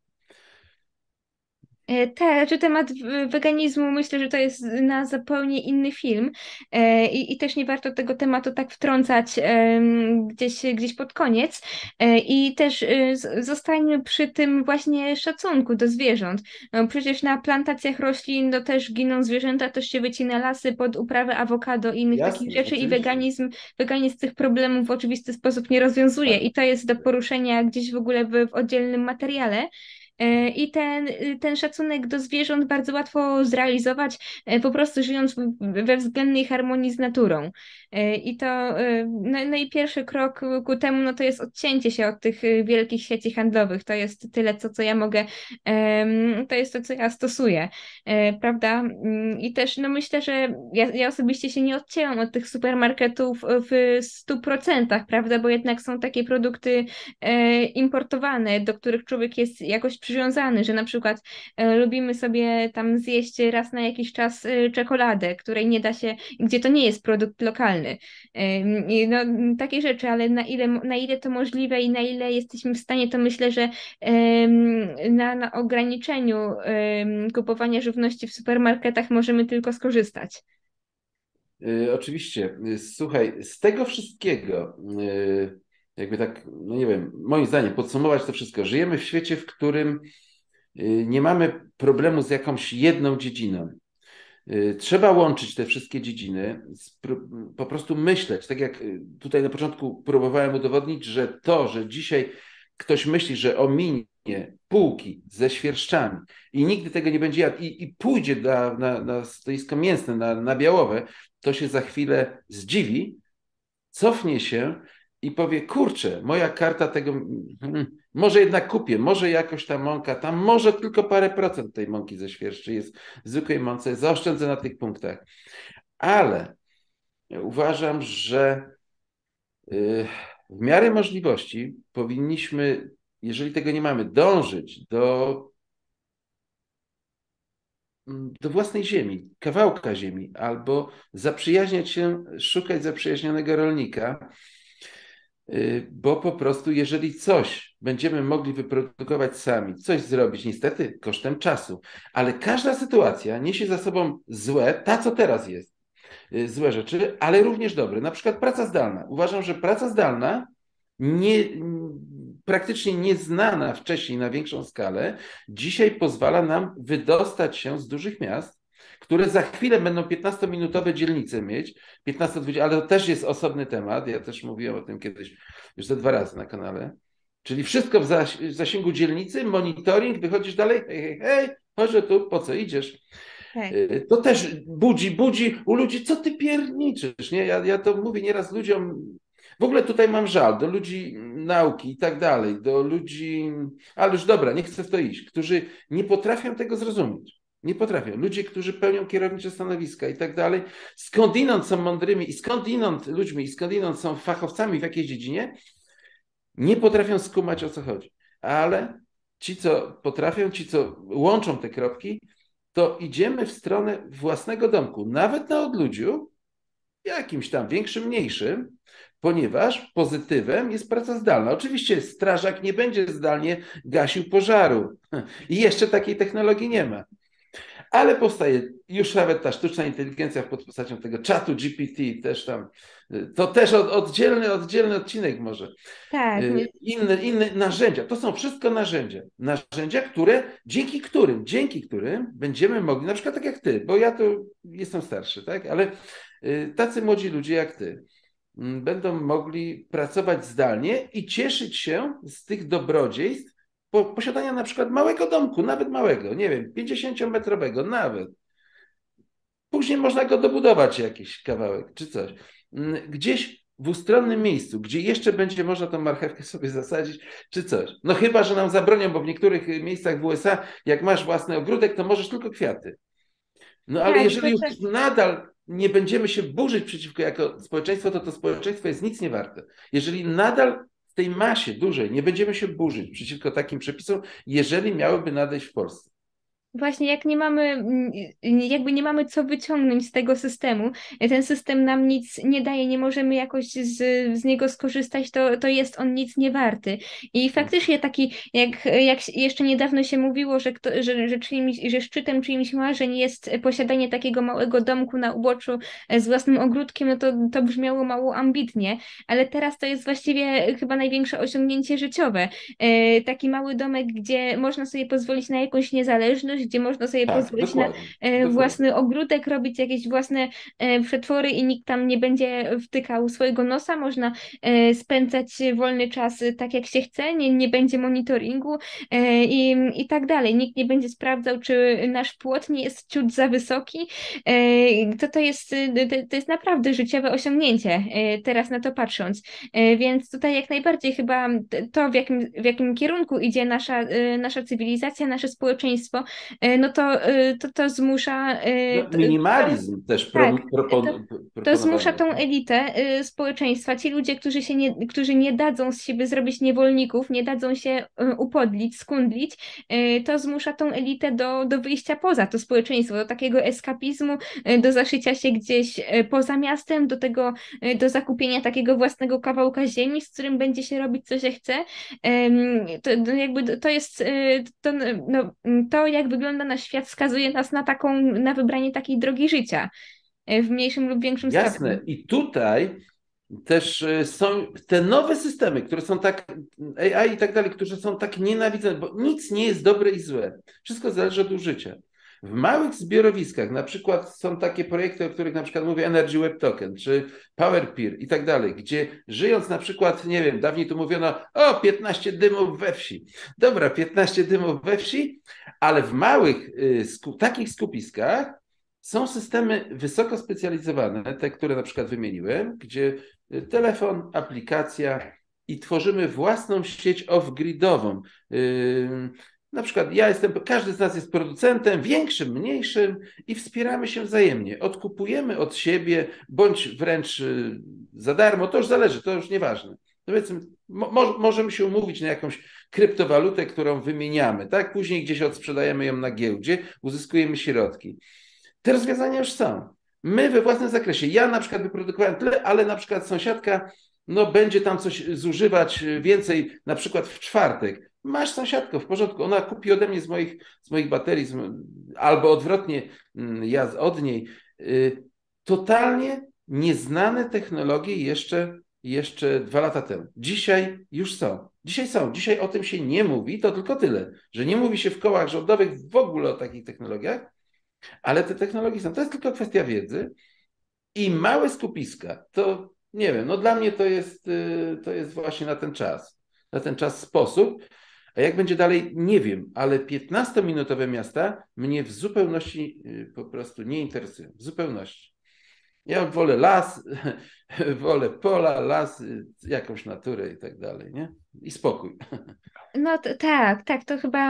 Speaker 1: Tak, znaczy temat weganizmu myślę, że to jest na zupełnie inny film i też nie warto tego tematu tak wtrącać gdzieś pod koniec i też zostańmy przy tym właśnie szacunku do zwierząt. No, przecież na plantacjach roślin to też giną zwierzęta, też się wycina lasy pod uprawę awokado i innych takich
Speaker 2: Jasne,
Speaker 1: rzeczy i
Speaker 2: oczywiście.
Speaker 1: weganizm tych problemów w oczywisty sposób nie rozwiązuje
Speaker 2: Tak.
Speaker 1: i to jest do poruszenia gdzieś w ogóle w oddzielnym materiale. I ten szacunek do zwierząt bardzo łatwo zrealizować, po prostu żyjąc we względnej harmonii z naturą. I to, no i pierwszy krok ku temu, no to jest odcięcie się od tych wielkich sieci handlowych. To jest tyle, co ja mogę, to jest to, co ja stosuję, prawda? I też, no myślę, że ja osobiście się nie odcięłam od tych supermarketów w 100%, prawda? Bo jednak są takie produkty importowane, do których człowiek jest jakoś przywiązany, że na przykład lubimy sobie tam zjeść raz na jakiś czas czekoladę, której nie da się, gdzie to nie jest produkt lokalny. I no, takie rzeczy, ale na ile to możliwe i na ile jesteśmy w stanie, to myślę, że na ograniczeniu kupowania żywności w supermarketach możemy tylko skorzystać.
Speaker 2: Oczywiście. Słuchaj, z tego wszystkiego, jakby tak, no nie wiem, moim zdaniem podsumować to wszystko. Żyjemy w świecie, w którym nie mamy problemu z jakąś jedną dziedziną. Trzeba łączyć te wszystkie dziedziny, po prostu myśleć, tak jak tutaj na początku próbowałem udowodnić, że to, że dzisiaj ktoś myśli, że ominie półki ze świerszczami i nigdy tego nie będzie jadł i pójdzie na stoisko mięsne, na białowe, to się za chwilę zdziwi, cofnie się i powie, kurczę, moja karta tego, może jednak kupię, może jakoś ta mąka, tam może tylko parę procent tej mąki ze świerszczy jest w zwykłej mące, zaoszczędzę na tych punktach. Ale uważam, że w miarę możliwości powinniśmy, jeżeli tego nie mamy, dążyć do własnej ziemi, kawałka ziemi, albo zaprzyjaźniać się, szukać zaprzyjaźnionego rolnika, bo po prostu jeżeli coś będziemy mogli wyprodukować sami, coś zrobić, niestety kosztem czasu, ale każda sytuacja niesie za sobą złe, ta co teraz jest, złe rzeczy, ale również dobre. Na przykład praca zdalna. Uważam, że praca zdalna nie, praktycznie nieznana wcześniej na większą skalę, dzisiaj pozwala nam wydostać się z dużych miast, które za chwilę będą 15-minutowe dzielnice mieć, 15-20, ale to też jest osobny temat, ja też mówiłem o tym kiedyś już ze 2 razy na kanale, czyli wszystko w zasięgu dzielnicy, monitoring, wychodzisz dalej, hej, hej, hej, chodź tu, po co idziesz?
Speaker 1: Tak.
Speaker 2: To też budzi u ludzi, co ty pierniczysz, nie? Ja to mówię nieraz ludziom, w ogóle tutaj mam żal do ludzi nauki i tak dalej, do ludzi, ale już dobra, nie chcę w to iść, którzy nie potrafią tego zrozumieć. Nie potrafią. Ludzie, którzy pełnią kierownicze stanowiska i tak dalej, skądinąd są mądrymi i skądinąd ludźmi i skądinąd są fachowcami w jakiejś dziedzinie, nie potrafią skumać, o co chodzi. Ale ci, co potrafią, ci, co łączą te kropki, to idziemy w stronę własnego domku, nawet na odludziu, jakimś tam większym, mniejszym, ponieważ pozytywem jest praca zdalna. Oczywiście strażak nie będzie zdalnie gasił pożaru i jeszcze takiej technologii nie ma. Ale powstaje już nawet ta sztuczna inteligencja pod postacią tego czatu GPT, też tam, to też oddzielny odcinek może.
Speaker 1: Tak,
Speaker 2: Inne narzędzia, to są wszystko narzędzia, dzięki którym będziemy mogli, na przykład tak jak ty, bo ja to jestem starszy, tak, ale tacy młodzi ludzie jak ty będą mogli pracować zdalnie i cieszyć się z tych dobrodziejstw posiadania na przykład małego domku, nawet małego, nie wiem, 50-metrowego nawet. Później można go dobudować jakiś kawałek czy coś. Gdzieś w ustronnym miejscu, gdzie jeszcze będzie można tą marchewkę sobie zasadzić, czy coś. No chyba, że nam zabronią, bo w niektórych miejscach w USA, jak masz własny ogródek, to możesz tylko kwiaty. No ale
Speaker 1: tak,
Speaker 2: jeżeli już nadal nie będziemy się burzyć przeciwko jako społeczeństwo, to społeczeństwo jest nic nie warte. Jeżeli nadal w tej masie dużej nie będziemy się burzyć przeciwko takim przepisom, jeżeli miałyby nadejść w Polsce.
Speaker 1: właśnie, jak nie mamy, jakby nie mamy co wyciągnąć z tego systemu, ten system nam nic nie daje, nie możemy jakoś z niego skorzystać, to jest on nic nie warty. I faktycznie taki, jak jeszcze niedawno się mówiło, że szczytem czyimś marzeń jest posiadanie takiego małego domku na uboczu z własnym ogródkiem, no to brzmiało mało ambitnie, ale teraz to jest właściwie chyba największe osiągnięcie życiowe. Taki mały domek, gdzie można sobie pozwolić na jakąś niezależność, gdzie można sobie
Speaker 2: Tak,
Speaker 1: pozwolić na
Speaker 2: dokładnie. Dokładnie.
Speaker 1: własny ogródek, robić jakieś własne przetwory i nikt tam nie będzie wtykał swojego nosa. Można spędzać wolny czas tak, jak się chce, nie będzie monitoringu i tak dalej. Nikt nie będzie sprawdzał, czy nasz płot nie jest ciut za wysoki. To jest naprawdę życiowe osiągnięcie, teraz na to patrząc. Więc tutaj jak najbardziej chyba to, w jakim kierunku idzie nasza cywilizacja, nasze społeczeństwo, no to zmusza.
Speaker 2: No, minimalizm też
Speaker 1: Tak, to zmusza
Speaker 2: proponowany.
Speaker 1: tą elitę społeczeństwa. Ci ludzie, którzy nie dadzą z siebie zrobić niewolników, nie dadzą się upodlić, skundlić, to zmusza tą elitę do wyjścia poza to społeczeństwo, do takiego eskapizmu, do zaszycia się gdzieś poza miastem, do zakupienia takiego własnego kawałka ziemi, z którym będzie się robić, co się chce. To jest to, jak wygląda nasz świat, wskazuje nas na wybranie takiej drogi życia w mniejszym lub większym stopniu.
Speaker 2: Jasne. I tutaj też są te nowe systemy, które są tak, AI i tak dalej, które są tak nienawidzone, bo nic nie jest dobre i złe. Wszystko zależy od użycia. W małych zbiorowiskach, na przykład są takie projekty, o których na przykład mówię Energy Web Token, czy PowerPeer i tak dalej, gdzie żyjąc na przykład, nie wiem, dawniej tu mówiono, 15 dymów we wsi. Dobra, 15 dymów we wsi, ale w małych takich skupiskach Są systemy wysoko specjalizowane, te, które na przykład wymieniłem, gdzie telefon, aplikacja i tworzymy własną sieć off-gridową. Na przykład każdy z nas jest producentem, większym, mniejszym i wspieramy się wzajemnie. Odkupujemy od siebie, bądź wręcz za darmo, to już zależy, to już nieważne. Powiedzmy, możemy się umówić na jakąś kryptowalutę, którą wymieniamy, tak? Później gdzieś odsprzedajemy ją na giełdzie, uzyskujemy środki. Te rozwiązania już są. My we własnym zakresie. Ja na przykład wyprodukowałem tyle, ale na przykład sąsiadka będzie tam coś zużywać więcej, na przykład w czwartek. Masz sąsiadkę, w porządku. Ona kupi ode mnie z moich baterii, albo odwrotnie, ja od niej. Totalnie nieznane technologie jeszcze 2 lata temu. Dzisiaj już są. Dzisiaj są. Dzisiaj o tym się nie mówi, to tylko tyle, że nie mówi się w kołach rządowych w ogóle o takich technologiach, ale te technologie są. To jest tylko kwestia wiedzy i małe skupiska. To nie wiem, no dla mnie to jest właśnie na ten czas sposób. A jak będzie dalej, nie wiem, ale 15-minutowe miasta mnie w zupełności po prostu nie interesują. W zupełności. Ja wolę las, wolę pola, las, jakąś naturę i tak dalej, nie? I spokój.
Speaker 1: No tak, tak,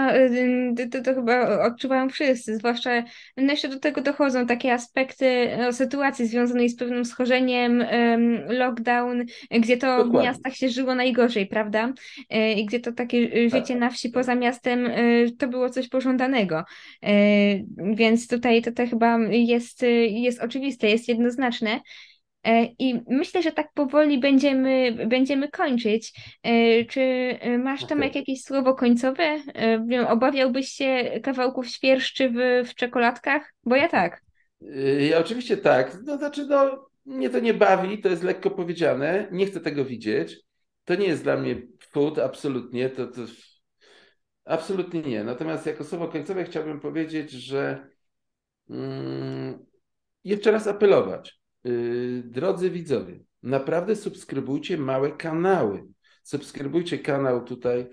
Speaker 1: to chyba odczuwają wszyscy, zwłaszcza no jeszcze do tego dochodzą takie aspekty sytuacji związanej z pewnym schorzeniem, lockdown, gdzie to w
Speaker 2: Dokładnie.
Speaker 1: miastach się żyło najgorzej, prawda? I gdzie to takie życie
Speaker 2: Tak,
Speaker 1: na wsi
Speaker 2: tak.
Speaker 1: poza miastem to było coś pożądanego. Więc tutaj to chyba jest oczywiste, jest jednoznaczne. I myślę, że tak powoli będziemy kończyć. Czy masz Tomek
Speaker 2: Okej.
Speaker 1: jakieś słowo końcowe? Nie wiem, obawiałbyś się kawałków świerszczy w czekoladkach? Bo ja tak.
Speaker 2: Ja oczywiście tak. No, znaczy, no, mnie to nie bawi, to jest lekko powiedziane. Nie chcę tego widzieć. To nie jest dla mnie food, absolutnie. To absolutnie nie. Natomiast jako słowo końcowe chciałbym powiedzieć, że mm, jeszcze raz apelować. Drodzy widzowie, naprawdę subskrybujcie małe kanały. Subskrybujcie kanał tutaj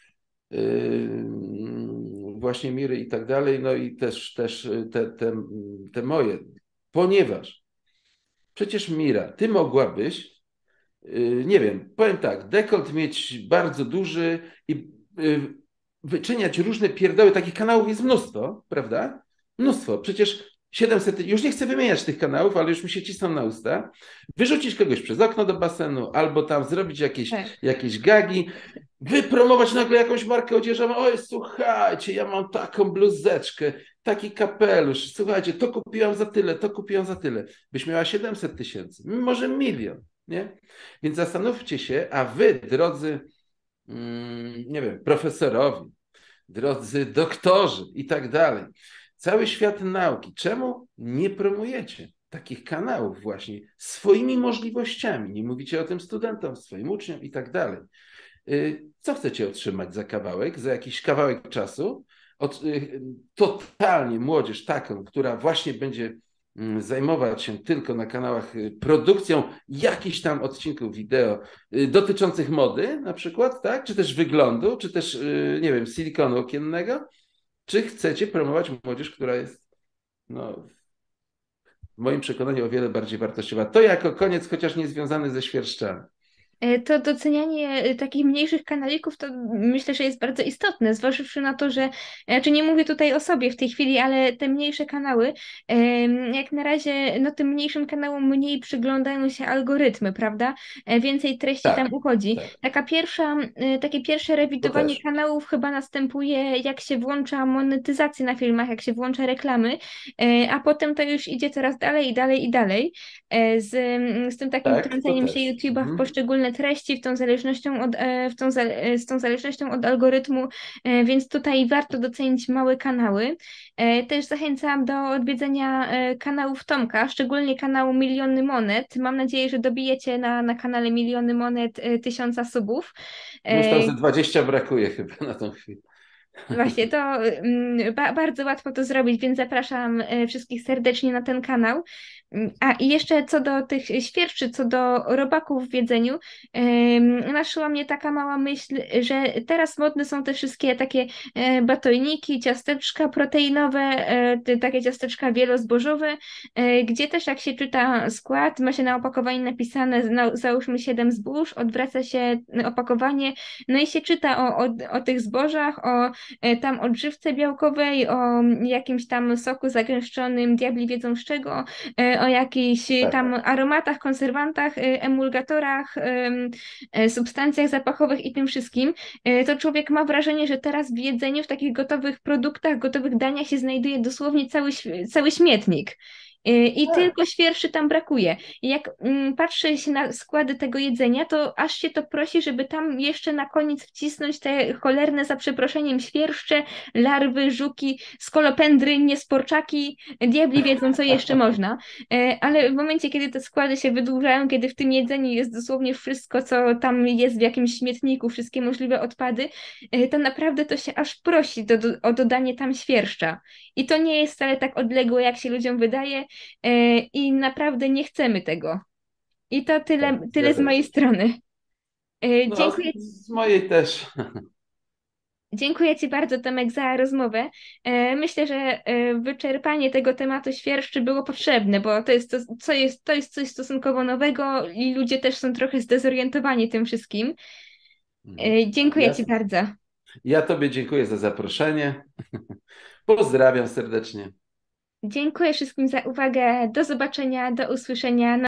Speaker 2: właśnie Miry i tak dalej, no i też te moje, ponieważ przecież Mira, ty mogłabyś, nie wiem, powiem tak, dekolt mieć bardzo duży i wyczyniać różne pierdoły, takich kanałów jest mnóstwo, prawda? Mnóstwo, przecież 700, już nie chcę wymieniać tych kanałów, ale już mi się cisną na usta, wyrzucić kogoś przez okno do basenu, albo tam zrobić
Speaker 1: Tak.
Speaker 2: jakieś gagi, wypromować nagle jakąś markę odzieżową. Oj, słuchajcie, ja mam taką bluzeczkę, taki kapelusz, słuchajcie, to kupiłam za tyle, to kupiłam za tyle. Byś miała 700 000, może 1 000 000, nie? Więc zastanówcie się, a wy, drodzy, nie wiem, profesorowie, drodzy doktorzy i tak dalej, cały świat nauki, czemu nie promujecie takich kanałów właśnie swoimi możliwościami? Nie mówicie o tym studentom, swoim uczniom i tak dalej. Co chcecie otrzymać za kawałek, za jakiś kawałek czasu? Totalnie młodzież taką, która właśnie będzie zajmować się tylko na kanałach produkcją jakichś tam odcinków wideo dotyczących mody na przykład, tak? Czy też wyglądu, czy też, nie wiem, silikonu okiennego? Czy chcecie promować młodzież, która jest, no, w moim przekonaniu o wiele bardziej wartościowa? To jako koniec, chociaż nie związany ze świerszczami.
Speaker 1: To docenianie takich mniejszych kanalików to myślę, że jest bardzo istotne, zważywszy na to, że, czy nie mówię tutaj o sobie w tej chwili, ale te mniejsze kanały, jak na razie, no tym mniejszym kanałom mniej przyglądają się algorytmy, prawda? Więcej treści tam
Speaker 2: Tak,
Speaker 1: uchodzi.
Speaker 2: tak,
Speaker 1: Takie pierwsze
Speaker 2: to
Speaker 1: rewidowanie
Speaker 2: też.
Speaker 1: kanałów chyba następuje, jak się włącza monetyzację na filmach, jak się włącza reklamy, a potem to już idzie coraz dalej i dalej i dalej, z tym takim
Speaker 2: Tak, to
Speaker 1: wtrąceniem się
Speaker 2: też.
Speaker 1: YouTube'a w
Speaker 2: Mhm.
Speaker 1: poszczególne treści, z tą zależnością od algorytmu, więc tutaj warto docenić małe kanały. Też zachęcam do odwiedzenia kanałów Tomka, szczególnie kanału Miliony Monet. Mam nadzieję, że dobijecie na kanale Miliony Monet 1000 subów.
Speaker 2: Już
Speaker 1: E,
Speaker 2: tam ze 20 brakuje chyba na tą chwilę.
Speaker 1: Właśnie, to bardzo łatwo to zrobić, więc zapraszam wszystkich serdecznie na ten kanał. A i jeszcze co do tych świerszczy, co do robaków w jedzeniu, naszła mnie taka mała myśl, że teraz modne są te wszystkie takie batoniki, ciasteczka proteinowe, takie ciasteczka wielozbożowe, gdzie też jak się czyta skład, ma się na opakowaniu napisane, no, załóżmy 7 zbóż, odwraca się opakowanie, no i się czyta o tych zbożach, tam odżywce białkowej, o jakimś tam soku zagęszczonym, diabli wiedzą z czego, o jakichś
Speaker 2: Tak.
Speaker 1: tam aromatach, konserwantach, emulgatorach, substancjach zapachowych i tym wszystkim, to człowiek ma wrażenie, że teraz w jedzeniu, w takich gotowych produktach, gotowych daniach się znajduje dosłownie cały śmietnik. I
Speaker 2: Tak.
Speaker 1: tylko świerszczy tam brakuje. I jak patrzy się na składy tego jedzenia, to aż się to prosi, żeby tam jeszcze na koniec wcisnąć te cholerne, za przeproszeniem, świerszcze, larwy, żuki, skolopendry, niesporczaki, diabli wiedzą, co jeszcze można. Ale w momencie, kiedy te składy się wydłużają, kiedy w tym jedzeniu jest dosłownie wszystko, co tam jest w jakimś śmietniku, wszystkie możliwe odpady, to naprawdę to się aż prosi o dodanie tam świerszcza. I to nie jest wcale tak odległe, jak się ludziom wydaje, i naprawdę nie chcemy tego. I to
Speaker 2: Tak,
Speaker 1: tyle
Speaker 2: ja
Speaker 1: z mojej
Speaker 2: też.
Speaker 1: strony.
Speaker 2: No,
Speaker 1: Dziękuję,
Speaker 2: z mojej też.
Speaker 1: dziękuję Ci bardzo, Tomek, za rozmowę. Myślę, że wyczerpanie tego tematu świerszczy było potrzebne, bo to jest coś stosunkowo nowego i ludzie też są trochę zdezorientowani tym wszystkim.
Speaker 2: Mhm.
Speaker 1: Dziękuję Ci
Speaker 2: Jasne.
Speaker 1: bardzo.
Speaker 2: Ja Tobie dziękuję za zaproszenie. Pozdrawiam serdecznie.
Speaker 1: Dziękuję wszystkim za uwagę. Do zobaczenia, do usłyszenia.